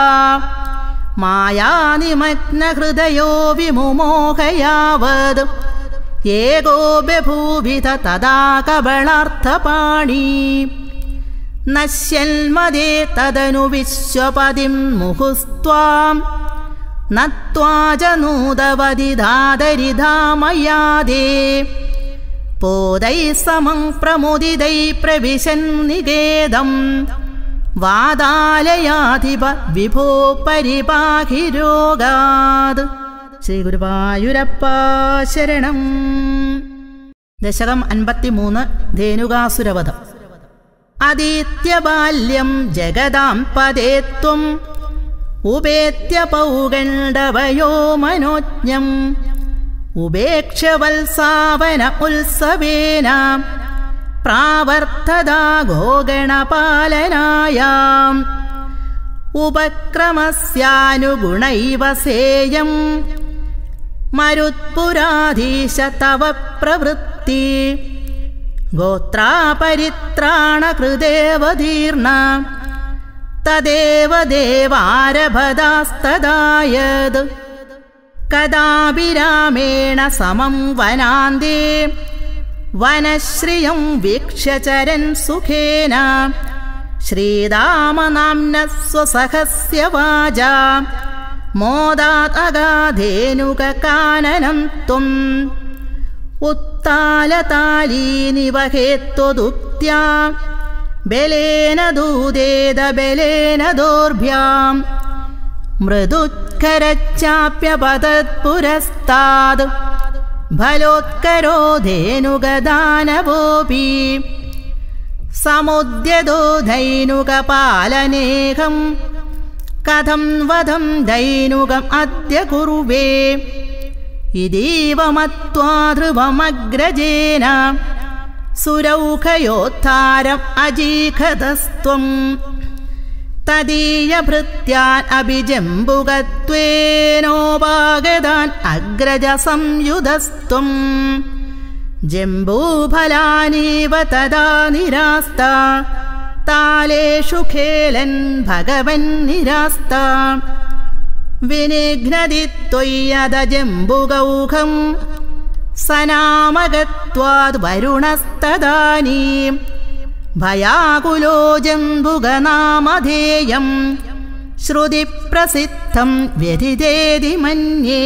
S1: മായാനിമഗ്നഹൃദയോ വിമുമോഹയാവത് ഏകോ ബഭൂവിധ തദാ കബളാർത്ഥപാണി നശ്യന്മദേ തദനു വിശ്വപതിം മുഹുസ്ത്വാം നത്വാജനൂദവതിധാദരിധാമയാദേ പോദൈ സമം പ്രമുദിതൈ പ്രവിശൻ നികേദം വാദാലയാധിപ വിഭോ പരിപാഹി രോഗാത്. ശ്രീ ഗുരുവായൂരപ്പ ശരണം. ദശകം 53 ധേനുകാസുരവധം. അദീത്യബാല്യം ജഗദാം പദേ ത്വം ഉപേത്യ പൗഗണ്ഡവയോ മനോജ്ഞം ഉപേക്ഷ്യ വത്സാവന ഉത്സവേന പ്രാവർത്തദാ ഗോഗണപാലനായാം ഉപക്രമസ്യാനുഗുണൈവ സേയം മരുത്പുരാധീശ തവ പ്രവൃത്തി ഗോത്രാപരിത്രാണകൃദേവതീർണ തദേവ ദേവാരഭദാസ്തദായത് കദാഭിരാമേണ സമം വനാന്തേ വനശ്രിയം വീക്ഷ്യ ചരൻ സുഖേന ശ്രീരാമനാംന സ്വസഹസ്യ വാചാ മോദാത് അഗാധേനുകാനനം ത്വം ഉത്താലതാലീനിവഹേത്വദുക്ത്യാ ബലേന ദൂതേത ബലേന ദോർഭ്യാം മൃദുത്കരച്ചാപ്യപതത്പുരസ്താത് ഫലോത്കരോ ധേനുഗദാനവോപി സമുദ്യതോ ധൈനുകപാലനേഹം കഥം വധം ധൈനുകം അദ്യ കുറുവേ ഇതീവ മത്വാ ധ്രുവമഗ്രജേന സുരൗഖയോദ്ധാരം അജീഖതസ്ത്വം തദീയഭൃത്യാൻ അഭിജംബുകത്വേനോപാഗതാൻ അഗ്രജ സംയുധസ്ത്വം ജംബൂഫലാനീവ തദാ നിരാസ്ത താലേഷു ഖേലൻ ഭഗവൻ നിരാസ്ത വിനിഘ്നതി ത്വയ്യദ ജംബുഗൗഘം സനാമഗത്വാദ് വരുണസ്തദാനീം ഭയാകുലോ ജംബുകനാമധേയം ശ്രുതിപ്രസിദ്ധം വ്യതിദേതി മന്യേ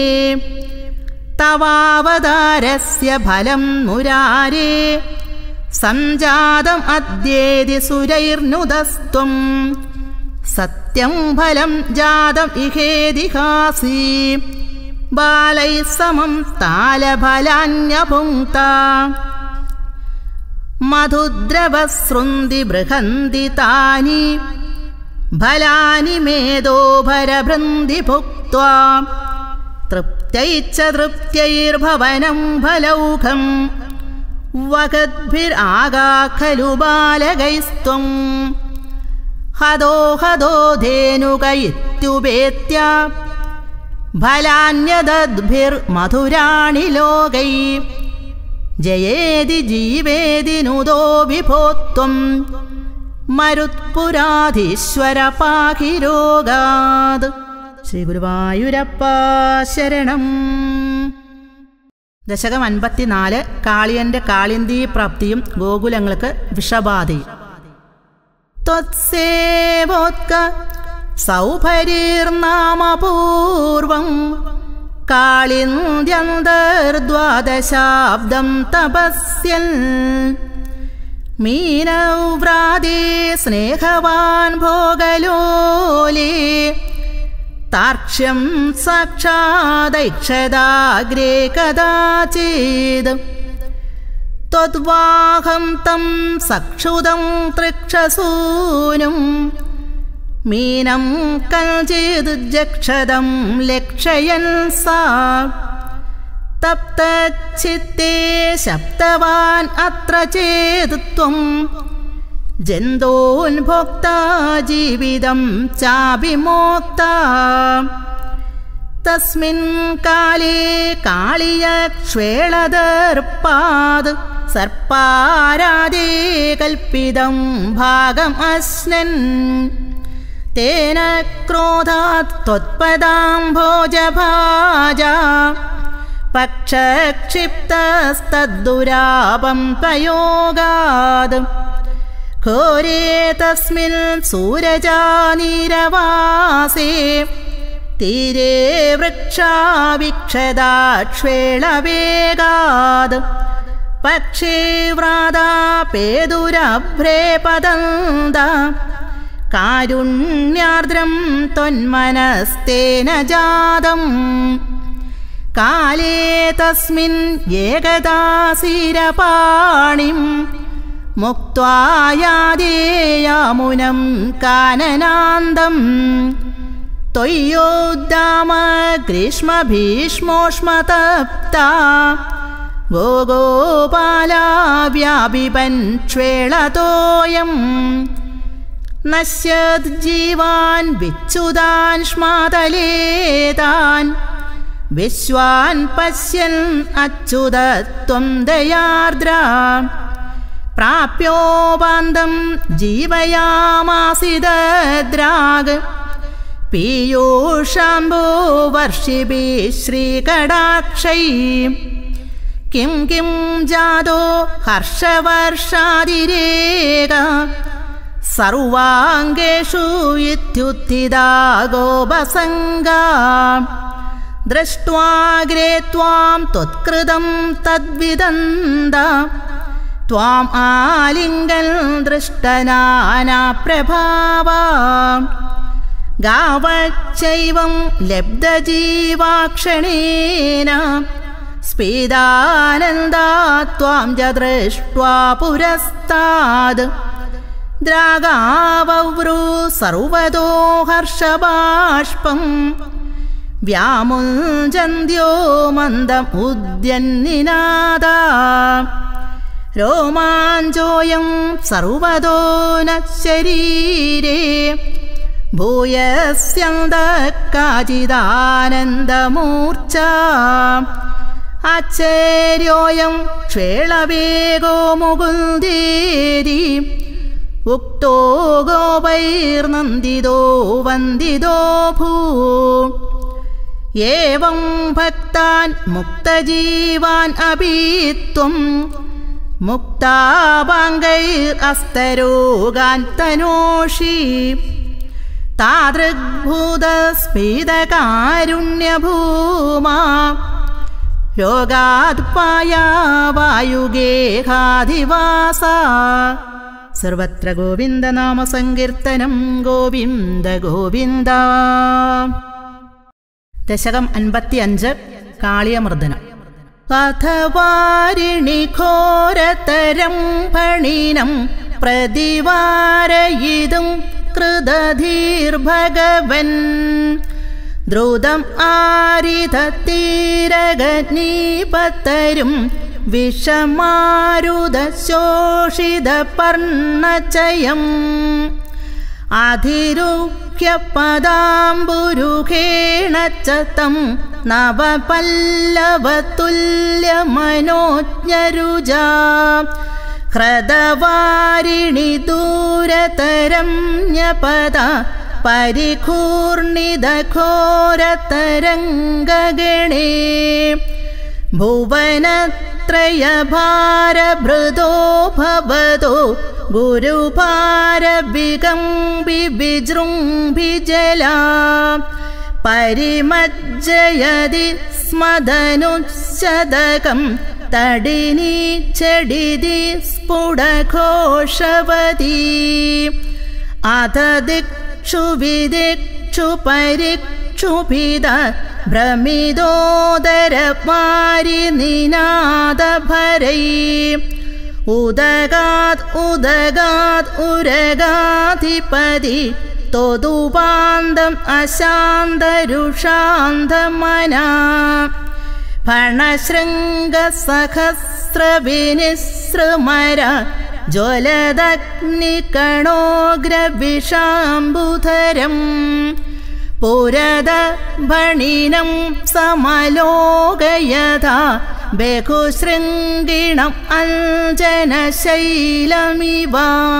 S1: തവാവതാരസ്യ ഫലം മുരാരേ സംജാതം അദ്യേതി സുരൈർനുദസ്ത്വം സത്യം ഫലം ജാതം ഇഹേതിഹാസി ബാലൈ സമം താലഫലാന്യഭുങ്ക്ത മധുദ്രവസൃന്തി ബൃഹന്തി താനി ഫലാനി മേദോഭരഭൃന്തി ഭുക്ത്വാ തൃപ്തൈശ്ച തൃപ്തൈർഭവനം ഫലൗഘം വഗദ്ഭിരാഗാ ഖലു ബാലകൈസ്ത്വം ഹതോ ഹതോ ധേനുകൈത്യുപേത്യ ഫലാന്യദദ്ഭിർമധുരാണി ലോകൈ ജയേതി ജീവേതി നുദോ വിഭോത്വം മരുത്പുരാധീശ്വര പാഹി രോഗാത്. ശ്രീ ഗുരുവായൂരപ്പ ശരണം. ദശകം 54 കാളിയന്റെ കാളിന്തി പ്രാപ്തിയും ഗോകുലങ്ങൾക്ക് വിഷബാധയും. ത്വത്സേവോത്ക സൗഭരീർനാമപൂർവം കാളിന്ദ്യന്തർദ്വാദശാബ്ദം തപസ്യൻ മീനവ്രാതേ സ്നേഹവാൻ ഭോഗലോലേ താർക്ഷ്യം സാക്ഷാദൈക്ഷദാഗ്രേ കദാചിത് ത്വദ്വാഹം തം സക്ഷുദം തൃക്ഷസൂനും മീനം കൽചിദുജക്ഷദം ലക്ഷയൻ സാ തപ്തച്ചിത്തേ ശബ്ദവാൻ അത്ര ചേത് ത്വം ജന്തോൻഭോക്താ ജീവിതം ചാഭിമോക്ത തസ്മിൻ കാലേ കാളിയക്ഷ്വേളദർപ്പാത് സർപ്പാരാദേ കൽപ്പിതം ഭാഗം അശ്നൻ തേന ക്രോധാത് ത്വത്പദാംഭോജഭാജാ പക്ഷക്ഷിപ്തസ്തദ്ദുരാപം പയോഗാത് ഘോരേ തസ്മിൻ സൂരജാനീരവാസേ തീരേ വൃക്ഷാവിക്ഷദാക്ഷ്വേളവേഗാത് പക്ഷേ വ്രാതാപേതുരഭ്രേ പതന്ത കാരുണ്യാർദ്രം ത്വന്മനസ്തേന ജാതം കാലേ തസ്മിൻ ഏകദാസീരപാണിം മുക്ത്വാ യാദേയാമുനം കാനനാന്തം ത്വയ്യോദ്ദാമ ഗ്രീഷ്മഭീഷ്മോഷ്മതപ്താ ഗോഗോപാലാ വ്യാപിപൻ ക്ഷേളതോയം നശ്യദ്ജീവാൻ വിച്ഛുതാൻ ശ്മാതലേതാൻ വിശ്വാൻ പശ്യൻ അച്യുതത്വം ദയാർദ്രാ പ്രാപ്യോപാന്തം ജീവയാമാസിദ്രാഗ് പീയൂഷാംബോ വർഷിഭി ശ്രീകടാക്ഷൈ കിം കിം ജാതോ ഹർഷവർഷാതിരേക സർവാംഗേഷു ഇത്യുത്ഥിതാ ഗോപസംഗാ ദൃഷ്ട്വാഗ്രേ ത്വാം ത്വത്കൃതം തദ്വിദന്ത ത്വാം ആലിംഗൻ ദൃഷ്ടനാനാ പ്രഭാവാ ഗാവച്ചൈവം ലബ്ധജീവാക്ഷണേന സ്ഫീതാനന്ദാ ത്വാം ച ദൃഷ്ട്വാ പുരസ്താദ് ദ്രാഗാവവ്രു സർവതോ ഹർഷബാഷ്പം വ്യാമുഞ്ചന്ത്യോ മന്ദം ഉദ്യന്നിനാദ രോമാഞ്ചോയം സർവതോ ന ശരീരേ ഭൂയസ്യന്തഃകാചിദാനന്ദമൂർച്ഛ ആശ്ചര്യോയം ക്ഷേളവേഗോ മുകുന്ദേരി ഉക്തോ ഗോപൈർനന്ദിതോ വന്ദിതോ ഭൂ ഏവം ഭക്താൻ മുക്തജീവാൻ അപീത്വം മുക്താഭാംഗൈരസ്തരോഗാൻ തനോഷി താദൃഗ്ഭൂതസ്ഫീതകാരുണ്യഭൂമാ രോഗാത്പായ വായുഗേഹാധിവാസ. സർവത്ര ഗോവിന്ദനാമസങ്കീർത്തനം. ഗോവിന്ദ ഗോവിന്ദ. ദശകം 55. കാളിയമർദ്ദനം. അഥവാരിണി ഘോരതരം ഫണിനം പ്രതിവാരയിതും കൃതധീർഭഗവൻ ദ്രുതം ആരിതീരഗനീപതരും വിഷമാരുതശോഷിതപർണചയം അധിരുഹ്യ പദാംബുരുഹേണ ച തം നവപല്ലവതുല്യമനോജ്ഞരുജാ ഹൃദവാരിണി ദൂരതരം ന്യപദ പരിഘൂർണിതഘോരതരംഗഗണേ ഭുവനത്രയഭാരഭൃതോ ഭവതോ ഗുരുഭാരവികമ്പി വിജൃംഭിജലാ പരിമജ്ജയതി സ്മദനുശതകം തടിനി ചടിതി സ്ഫുടഘോഷവതീ അധ ദിക്ഷു വിദിക്ഷു പരിക്ഷുഭിത ഭ്രമിതോദരവാരി നിനാദഭരൈ ഉദഗാത് ഉദഗാത് ഉരഗാധിപതി തൊതുപാന്തം അശാന്തരുഷാന്തമനാ ഫണശൃംഗസഹസ്രവിനിസൃമര ജ്വലദഗ്നികണോഗ്രവിഷാംബുധരം പുരദ ഭണിനം സമലോകയഥാ ബഹുശൃംഗിണം അഞ്ജനശൈലമിവ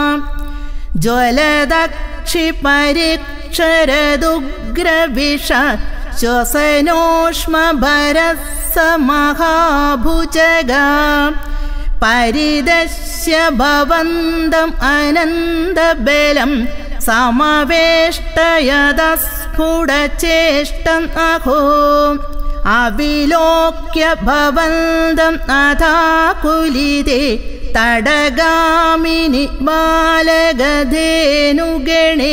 S1: ജ്വലദക്ഷിപരിക്ഷരദുഗ്രവിഷ ശ്വസനോഷ്മഭരസമഹാഭുജഗ പരിദശ്യ ഭവന്തം അനന്തബലം സമവേഷ്ടയതസ്ഫുടചേഷ്ടം അഹോ അവിലോക്യ ഭവന്തം അഥാകുലിതേ തടഗാമിനി ബാലഗധേനുഗണേ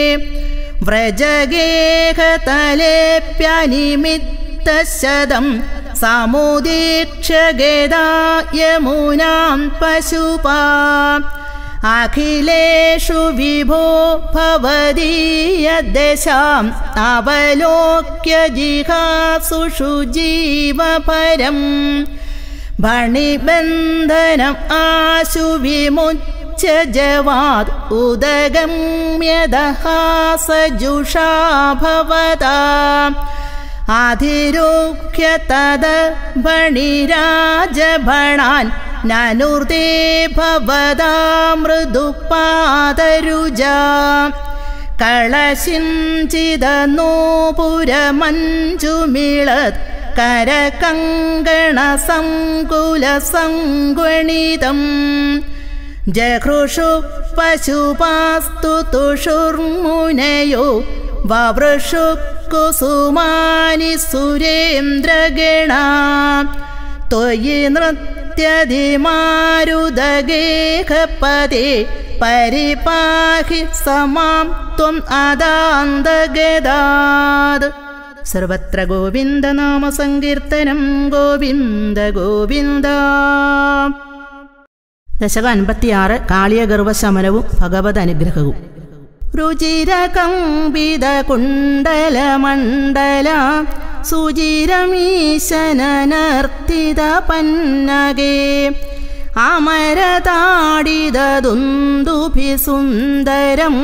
S1: വ്രജഗേഹതലേപ്യനിമിത്തശതം സമുദീക്ഷ്യ ഗദായമുനാം പശുപാ അഖിലേഷു വിഭോ ഭവദീയദശാം അവലോക്യ ജിഹാസുഷു ജീവപരം ഭണിബന്ധനം ആശു വിമുച്യ ജവാദ് ഉദഗമ്യദഹാസജുഷാ ഭവതാ അധിരുഹ്യ തദ ഭണിരാജഭണാൻ നനുർദേ ഭവതാ മൃദുപാദരുജാ കളശിഞ്ചിതനൂപുരമഞ്ജുമിളത് കരകങ്കണസങ്കുലസങ്വണിതം ജഘൃഷു പശുപാസ്തു തുഷുർമുനയോ വവൃഷു കുസുമാനി സുരേന്ദ്രഗണാ ത്വയി നൃത്യതിമാരുതഗേഹപദേ പരിപാഹി സമാം ത്വം അദാന്തഗദാത്. സർവത്ര ഗോവിന്ദനാമസങ്കീർത്തനം. ഗോവിന്ദ ഗോവിന്ദ. ദശകം 56 കാളിയഗർവശമനവും ഭഗവത് അനുഗ്രഹവും. രുചിരകമ്പിത കുണ്ടലമണ്ഡല സുചിരമീശനർത്തിത പന്നകേ അമരതാടിതദുന്ദുഭിസുന്ദരം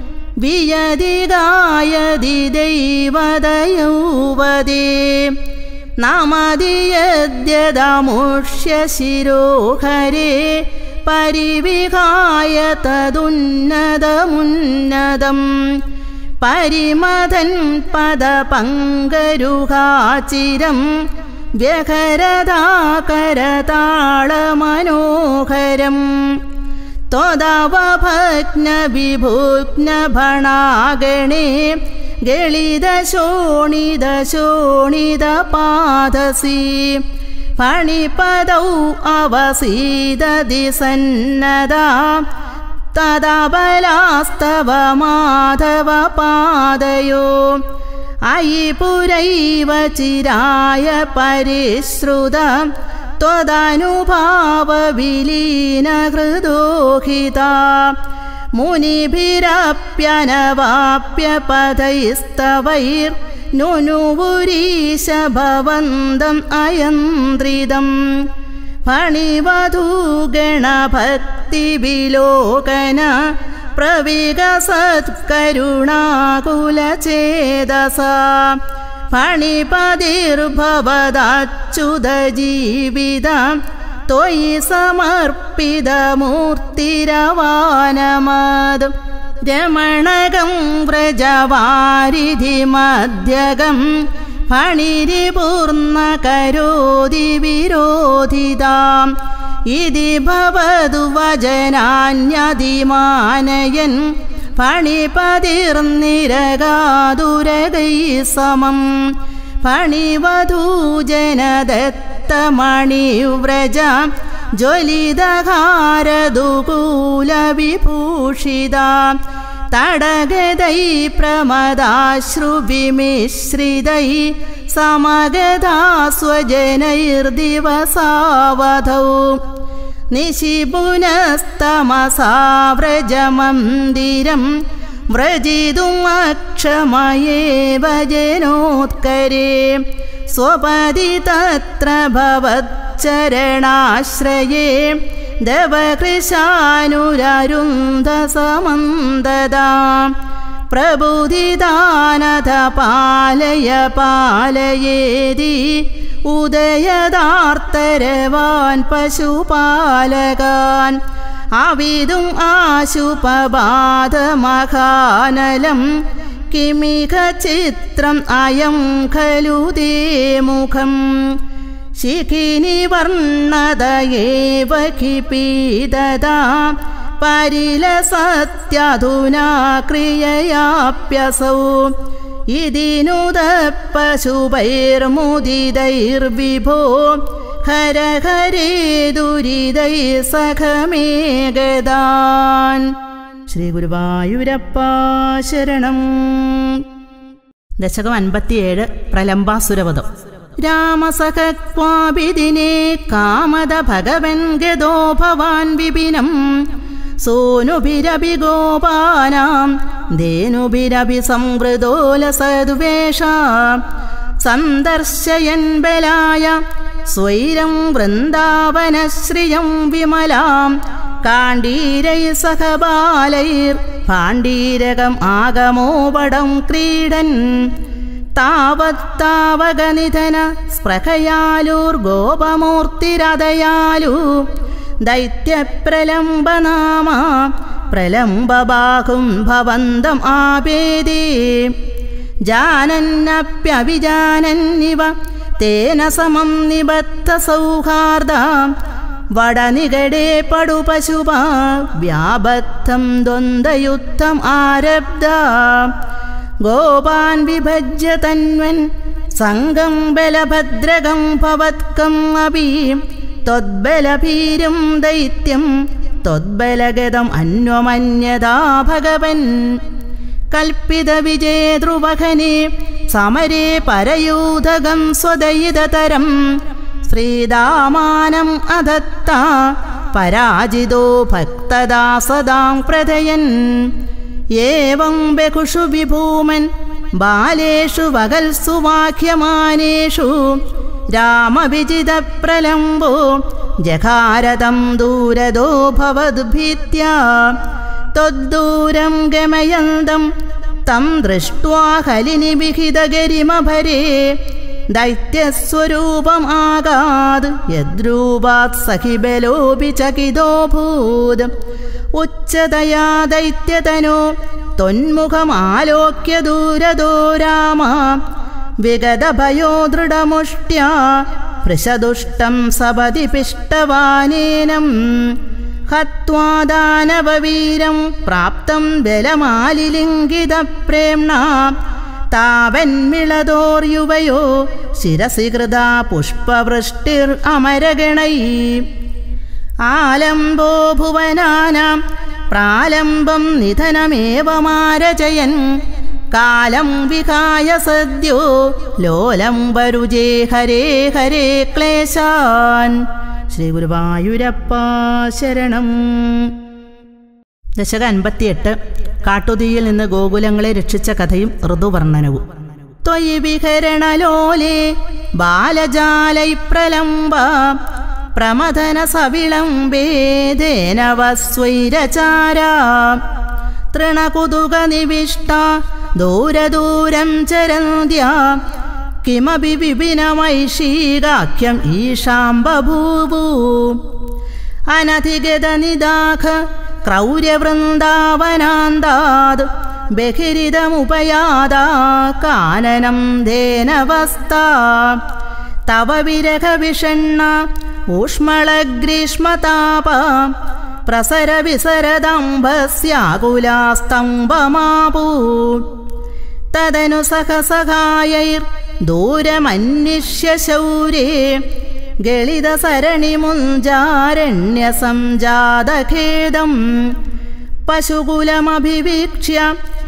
S1: വിയതിഗായതി ദൈവദയൗവദേ നമതിയദ്യദമുഷ്യ ശിരോഹരേ പരിവിഹായ തദുന്നതമുന്നതം പരിമഥൻ പദപങ്കരുഹാചിരം വ്യഘരതാകരതാളമനോഹരം ത്വദവഭഗ്നവിഭുഗ്നഭണാഗണേ ഗളിതശോണിതശോണിതപാദസി ഫണിപദൗ അവസീദതി സന്നദാ തദബലാസ്തവ മാധവ പാദയോ അയി പുരൈവ ചിരായ പരിശ്രുത ത്വദനുഭാവ വിലീന ഹൃദോഹിത മുനിഭിരപ്യനവാപ്യ പദൈസ്തവൈർ നുനുപുരീശ ഭവന്തം അയന്ത്രിതം ഫണിവധൂഗണഭക്തിവിലോകന പ്രവികസത്കരുണാകുലചേതസാ ഫണിപതിർഭവദാച്യുതജീവിത ത്വയി സമർപ്പിതമൂർത്തിരവാനമത് രമണകം വ്രജവാരിധിമധ്യകം ഫണിരിപൂർണകരോതി വിരോധിതാം ഇതി ഭവതു വചനാന്യതിമാനയൻ ഫണിപതിർനിരകാതുരകൈ സമം ഫണിവധൂജനദത്തമണിവ്രജ ജ്വലിതഹാരദുകൂലവിഭൂഷിത തടഗതൈ പ്രമദാശ്രുവിമിശ്രിതൈ സമഗതാ സ്വജനൈർദിവസാവധൗ നിശിപുനസ്തമസാ വ്രജമന്ദിരം വ്രജിതുമക്ഷമയേവ ജനോത്കരേ സ്വപദി തത്ര ഭവച്ചരണാശ്രയേ ദവകൃശാനുരരുന്ധസമന്തദാ പ്രബുധിദാനത പാലയ പാലയേതി ഉദയദാർത്തരവാൻ പശുപാലകാൻ അവിതും ആശുപബാധമഹാനലം കിമിക ചിത്രം അയം ഖലു തേ മുഖം ശിഖിനി വർണ്ണതയേവ കിപീദതാ പരിലസത്യധുനാ ക്രിയയാപ്യസൗ ഇതിനുദ പശുപൈർമുദിതൈർവിഭോ ഹര ഹരേ ദുരിതൈ സഖമേ ഗദാൻ. ശ്രീ ഗുരുവായൂരപ്പ ശരണം. ദശകം 57 പ്രലംബാസുരവധം. രാമസഖക്വാഭിദിനേ കാമദ ഭഗവൻ ഗതോ ഭവാൻ വിപിനം സോനുഭിരഭി ഗോപാനാം ധേനുഭിരഭി സംവൃതോലസദ്വേഷ സന്ദർശയൻ ബലായ സ്വൈരം വൃന്ദാവനശ്രിയം വിമലാം കാണ്ഡീരൈ സഹബാലൈർ പാണ്ഡീരകം ആഗമോപടം ക്രീഡൻ താവത്താവഗനിധന സ്പൃഹയാലുർഗോപമൂർത്തിരതയാലു ദൈത്യപ്രലംബനാമ പ്രലംബബാഹും ഭവന്തം ആപേദേ ജാനന്നപ്യവിജാനന്നിവ തേന സമം നിബദ്ധ സൗഹാർദ വടനികടേ പടുപശുപ വ്യാബദ്ധം ദ്വന്ദ്വയുദ്ധം ആരബ്ധ ഗോപാൻ വിഭജ്യ തന്വൻ സംഗം ബലഭദ്രകം ഭവത്കം അപി ത്വദ്ബലഭീരം ദൈത്യം ത്വദ്ബലഗതം അന്വമന്യതാ ഭഗവൻ കൽപ്പിത വിജേതൃവഹനേ സമരേ പരയൂധകം സ്വദയിതതരം ശ്രീദാമാനം അദത്ത പരാജിതോ ഭക്തദാസദാം പ്രഥയൻ ഏവം ബഹുഷു വിഭൂമൻ ബാലേഷു വകൽസു വാക്യമാനേഷു രാമവിജിതപ്രലംബോ ജഘാരതം ദൂരദോ ഭവദ്ഭീത്യാ ത്വദ്ദൂരം ഗമയന്തം തം ദൃഷ്ട്വാ ഹലിനിവിഹിതഗരിമഭരേ ദൈത്യസ്വരൂപമാകാത് യദ്രൂപാത് സഖിബലോപി ചകിതോഭൂത് ഉച്ചതയാ ദൈത്യതനോ ത്വന്മുഖമാലോക്യ ദൂരദോ രാമ വിഗതഭയോ ദൃഢമുഷ്ട്യാ പൃശദുഷ്ടം സപതി പിഷ്ടവാനേനം ഹത്വാ ദാനവവീരം പ്രാപ്തം ബലമാലിലിംഗിതപ്രേംണ താവന്മിളതോർയുവയോ ശിരസി കൃതാ പുഷ്പവൃഷ്ടിർ അമരഗണൈ ആലംബോ ഭുവനാനാം പ്രാലംബം നിധനമേവമാരചയൻ കാലം വിഹായ സദ്യോ ലോലം വരുജേ ഹരേ ഹരേ ക്ലേശാൻ. ശ്രീ ഗുരുവായൂരപ്പ ശരണം. ദശകം 58. കാട്ടുതീയിൽ നിന്ന് ഗോകുലങ്ങളെ രക്ഷിച്ച കഥയും ഋതുവർണ്ണനവും. ത്വയി വിഹരണലോലേ ബാലജാലൈ പ്രലംബ പ്രമഥന സവിളംബേദേനവസ്വൈരചാര തൃണകുതുക നിവിഷ്ട ദൂരദൂരം ചരന്ത്യാ കിമപി വിപിനമൈഷീകാഖ്യം ഈശാം ബഭൂവു അനധിഗതനിദാഖ ക്രൗര്യവൃന്ദാവനാന്താത് ബഹിരിതമുപയാദാ കാനനം ധേനവസ്താ തവ വിരഹവിഷണ്ണ ഊഷ്മളഗ്രീഷ്മതാപ പ്രസരവിസരദംഭസ്യാകുലാസ്തംഭമാപൂ തദനു സഹസഹായൈർ ദൂരമന്വിഷ്യ ശൗരേ ഗളിതസരണിമുഞ്ചാരണ്യസംജാതഖേദം പശുകുലമഭിവീക്ഷ്യ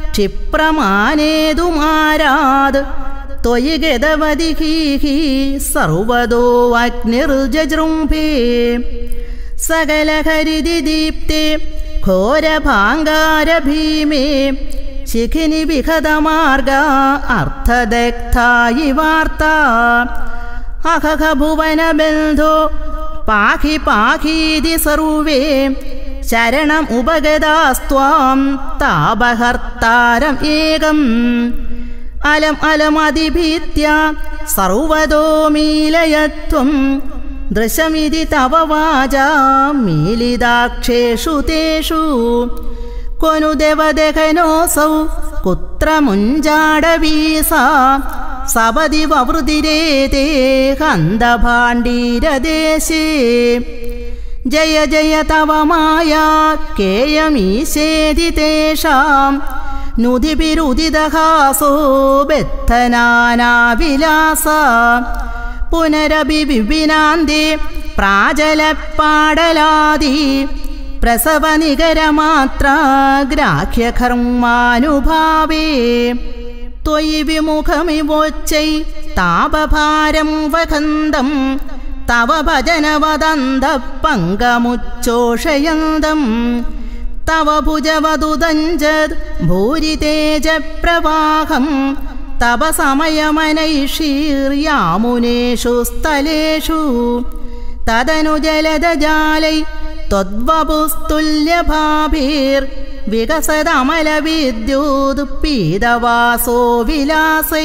S1: ക്ഷിപ്രമാനേതുമാരാത് ത്വയി ഗതവതിഹീഹി സർവദോ അഗ്നിർജൃംഭേ സകലഹരിദിദീപ്തേ ഘോരഭാങ്കാരഭീമേ ശിഖിനി വിഹതമാർഗ അർത്ഥദഗ്ധായി വാർത്ത അഹഹ ഭുവനബന്ധോ പാഹി പാഹീതി സർവേ ശരണം ഉപഗതാസ്ത്വാം താപഹർത്താരം ഏകം അലം അലമതിഭീത്യ സർവദോ മീലയത്വം ദൃശമിതി തവ വാചാ മീലിതാക്ഷേഷു തേഷു ക്വനു ദേവദഹനോസൗ കുത്ര മുഞ്ചാടവീസാ സപതി വവൃതിരേതേ ഹന്തഭാണ്ഡീരദേശേ ജയ ജയ തവ മായാ കേയമീശേതി തേഷാം നുതിപിരുദിതഹാസോ ബദ്ധനാനാവിലാസ പുനരപി വിപിനാന്തേ പ്രാജലപ്പാടലാദി പ്രസവനികരമാത്ര ഗ്രാഹ്യകർമാനുഭാവേ ത്വയി വിമുഖമിവോച്ചൈ താപഭാരം വഖന്തം തവ ഭജനവദന്ത പങ്കമുച്ചോഷയന്തം തവ ഭുജവദുദഞ്ജത് ഭൂരിതേജപ്രവാഹം തവ സമയമനൈഷീർയാമുനേഷു സ്ഥലേഷു തദനു ജലദജാലൈ ത്വദ്വപുസ്തുല്യഭാഭിർ വികസതമലവിദ്യുത് പീതവാസോ വിലാസൈ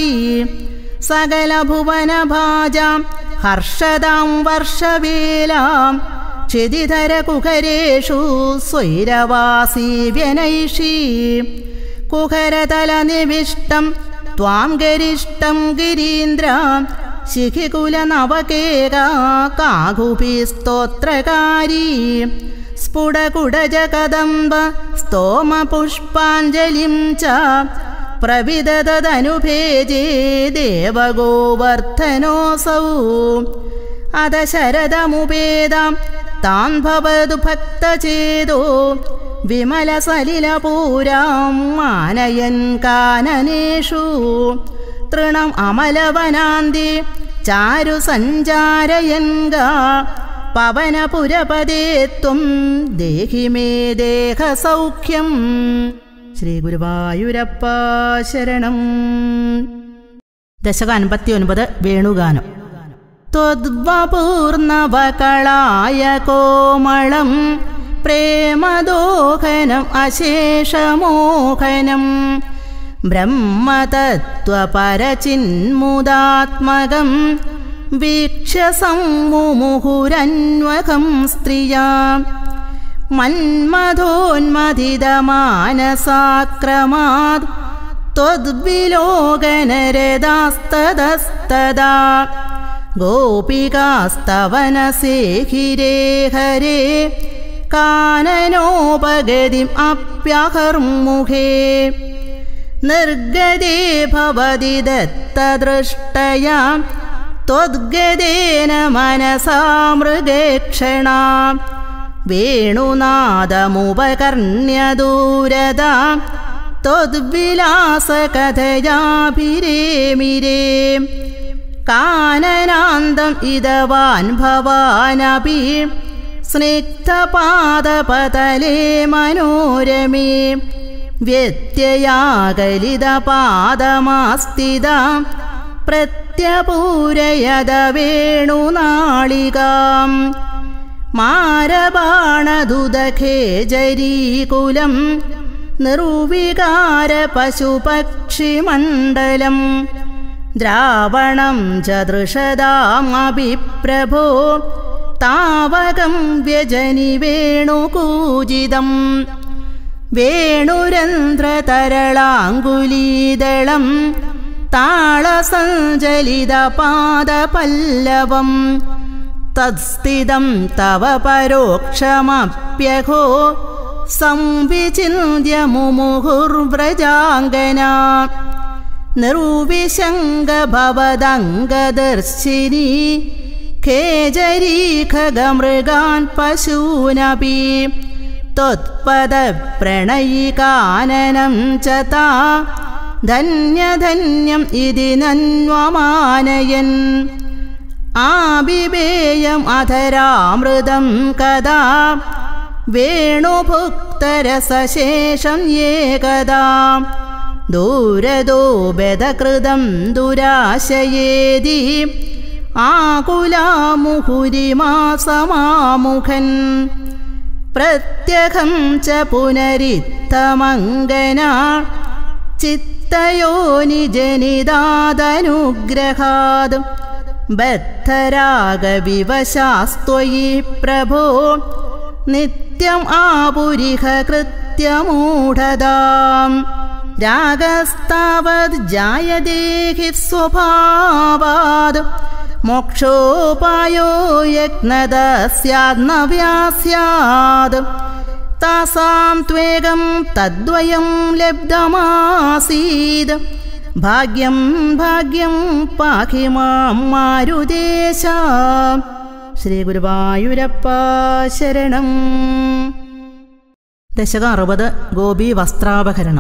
S1: സകലഭുവനഭാജാം ഹർഷദാം വർഷവേലാം ക്ഷിതിധരകുഹരേഷു സ്വൈരവാസീ വ്യനൈഷീ കുഹരതലനിവിഷ്ടം ത്വാം ഗരിഷ്ടം ഗിരീന്ദ്ര ശിഖികുലനവകേകാ കാകുഭിസ്തോത്രകാരീ സ്ഫുടകുടജകദംബ സ്തോമപുഷ്പാഞ്ജലിം ച പ്രവിദതനുഭേജേ ദേവഗോവർദ്ധനോസൗ അത ശരദമുപേദാം താൻ ഭവതു ഭക്തചേതോ വിമലസലിലപൂരാം മാനയൻ കാനനേഷു തൃണം അമലവനാന്തി ചാരു സഞ്ചാരയൻഗ പവനപുരപദേ ത്വം ദേഹി മേ ദേഹസൗഖ്യം. ശ്രീ ഗുരുവായൂരപ്പ ശരണം. ദശകം 59 വേണുഗാനം. ത്വദ്വപൂർണവകളായ കോമളം പ്രേമദോഹനം അശേഷമോഹനം ബ്രഹ്മതത്വപരചിന്മുദാത്മകം വീക്ഷ്യ സംമുമുഹുരന്വഹം സ്ത്രിയാം മന്മഥോന്മഥിതമാനസാക്രമാത് ത്വദ്വിലോകനരദാസ്തതസ്തദാ ഗോപികാസ്തവനസേഹിരേ ഹരേ കാനനോപഗതിം അപ്യഹർമുഖേ നിർഗതേ ഭവതി ദത്തദൃഷ്ടയാ ത്വദ്ഗതേന മനസാ മൃഗേക്ഷണാ വേണുനാദമുപകർണ്യദൂരദാ ത്വദ്വിലാസകഥയാഭിരേമിരേ കാനനാന്തം ഇദവാൻ ഭവാനപി സ്നിഗ്ധപാദപതലേ മനോരമേ വ്യത്യയാകലിതപാദമാസ്ഥിതാ പ്രത്യപൂരയത വേണുനാളികാം മാരബാണദുദഖേജരീകുലം നിർവികാരപശുപക്ഷിമണ്ഡലം ദ്രാവണം ച ദൃശതാമഭിപ്രഭോ താവകം വ്യജനി വേണുകൂജിതം വേണുരന്ധ്രതരളാങ്കുലീദളം താളസഞ്ചലിതപാദപല്ലവം തത്സ്ഥിതം തവ പരോക്ഷമപ്യഘോ സംവിചിന്യ മുമുഹുർവ്രജാംഗനാ നിർവിശങ്കഭവദംഗദർശിനി ഖേജരീഖഗമൃഗാൻ പശൂനപി ത്വത്പദപ്രണയികാനനം ച താ ധന്യധന്യം ഇതി നന്വമാനയൻ ആബിബേയം അധരാമൃതം കദാ വേണുഭുക്തരസശേഷം ഏകദാ ദൂരദോ ബദകൃതം ദുരാശയേതി ആകുലാമുഹുരിമാസമാമുഖൻ പ്രത്യഹം ച പുനരിത്തമംഗനാ ചിത്തയോനിജനിതാദനുഗ്രഹാദ് ബദ്ധരാഗവിവശാസ്ത്വയി പ്രഭോ നിത്യം ആപുരിഹ കൃത്യമൂഢതാം രാഗസ്താവത് ജായദേഹി സ്വഭാവാത് മോക്ഷോപായോ യജ്ഞദസ്യാദ്നവ്യാസ്യാത് താസാം ത്വേകം തദ്വയം ലബ്ധമാസീത് ഭാഗ്യം ഭാഗ്യം പാഹി മാം മാരുദേശ. ശ്രീ ഗുരുവായൂരപ്പ ശരണം. ദശകം 60 ഗോപീ വസ്ത്രാപഹരണം.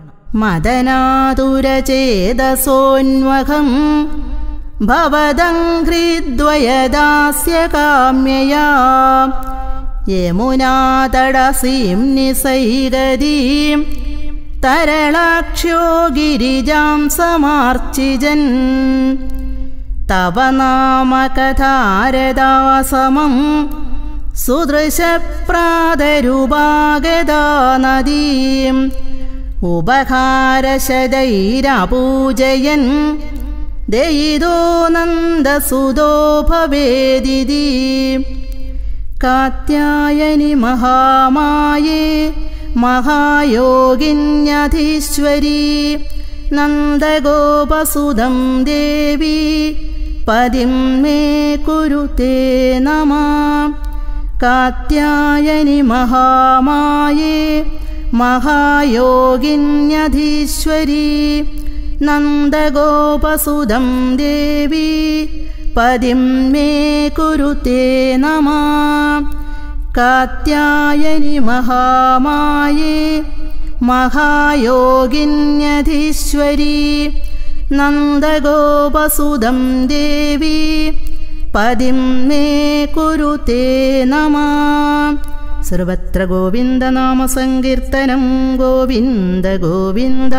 S1: മദനാതുരചേതസോന്വഹം ഭവദംഘ്രിദ്വയദാസ്യ കാമ്യയാ യമുനാതടസീം നിസൈഗതീം തരളാക്ഷ്യോ ഗിരിജാം സമാർച്ചിജൻ തവ നാമകഥാരദാസമം സുദൃശപ്രാതരുപാഗതാ നദീം ഉപഹാരശതൈരപൂജയൻ ദയിതോ നന്ദസുതോ ഭവേദിതി. കാത്യായനി മഹാമായേ മഹായോഗിന്യധീശ്വരീ നന്ദഗോപസുതം ദേവി പതിം മേ കുരുതേ നമഃ. കാത്യായനി മഹാമായേ മഹായോഗിന്യധീശ്വരീ നന്ദഗോപസുതം ദേവി പതിം മേ കുരുതേ നമഃ. കാത്യായനി മഹാമായേ മഹായോഗിന്യധീശ്വരീ നന്ദഗോപസുതം ദേവി പതിം മേ കുരുതേ നമഃ. സർവത്ര ഗോവിന്ദനാമസങ്കീർത്തനം ഗോവിന്ദ ഗോവിന്ദ.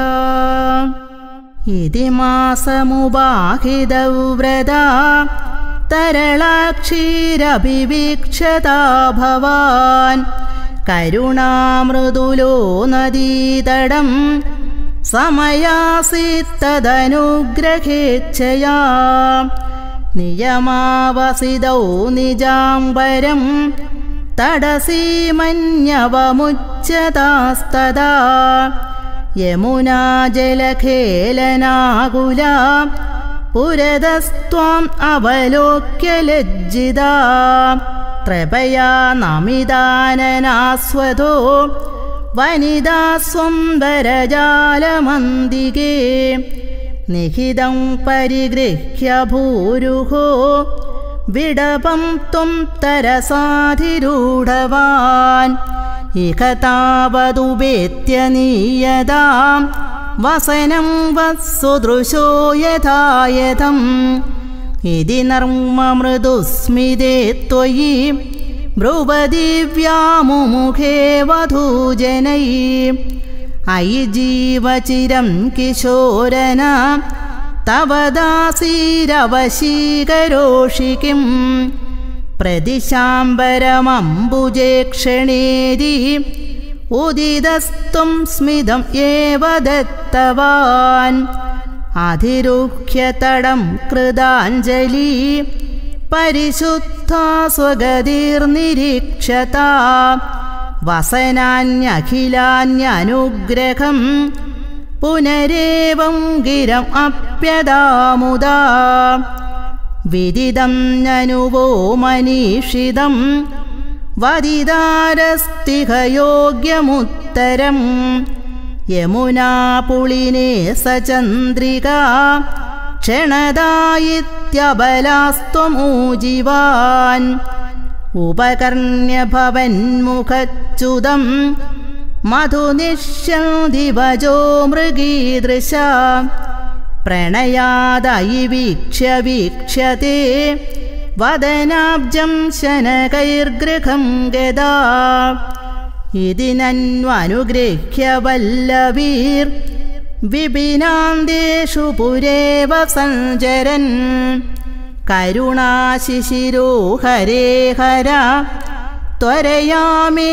S1: ഇതി മാസമുപാഹിതൗ വ്രതാ തരളാക്ഷീരഭിവീക്ഷതാ ഭവാൻ. കരുണാമൃദുലോ നദീതടം സമയാസിത്തദനുഗ്രഹേച്ഛയാ. നിയമാവസിതൗ നിജാംബരം തടസീമന്യവമുച്യതാസ്തദാ. യമുനാ ജലഖേലനാകുലാ പുരതസ്ത്വാം അവലോക്യ ലജ്ജിതാ. ത്രപയാ നമിതാനനാസ്വദോ വനിതാ സ്വംവരജാലമന്ദികേ. നിഹിതം പരിഗൃഹ്യ ഭൂരുഹോ വിടപം ത്വം തരസാധിരൂഢവാൻ. ഇഹ താവതുപേത്യ നീയതാം വസനം വത്സുദൃശോ യഥായഥം. ഇതി നർമ്മമൃദുസ്മിതേ ത്വയി ബ്രുവദിവ്യാമുമുഖേ വധൂജനൈ. അയി ജീവചിരം കിശോരന തവ ദാസീരവശീകരോഷി കിം. പ്രതിശാംബരമംബുജേക്ഷണേരി ഉദിതസ്ത്വം സ്മിതം ഏവ ദത്തവാൻ. അധിരുഹ്യതടം കൃതാഞ്ജലി പരിശുദ്ധാ സ്വഗതിർനിരീക്ഷതാ. വസനാന്യഖിലാന്യനുഗ്രഹം പുനരേവം ഗിരം അപ്യദാമുദാ. വിദിതം നനുവോ മനീഷിതം വദിതാരസ്തിഹ യോഗ്യമുത്തരം. യമുനാപുളിനേ സചന്ദ്രികാ ക്ഷണദായിത്യബലാസ്ത്വമൂജിവാൻ. ഉപകർണ്യഭവന്മുഖച്യുതം മധുനിശ്യന്തിവജോ മൃഗീദൃശ. പ്രണയാദയി വീക്ഷ്യ വീക്ഷ്യത്തെ വദനാബ്ജം ശനകൈർഗൃഹം ഗദാ. ഇതി നന്വനുഗൃഹ്യ വല്ലവീർ വിപിനാന്തേഷു പുരേവ സഞ്ചരൻ. കരുണാശിശിരോ ഹരേ ഹര ത്വരയാ മേ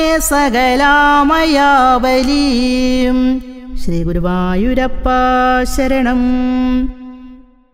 S1: സകലാമയാവലീം. ശ്രീ ഗുരുവായൂരപ്പ ശരണം.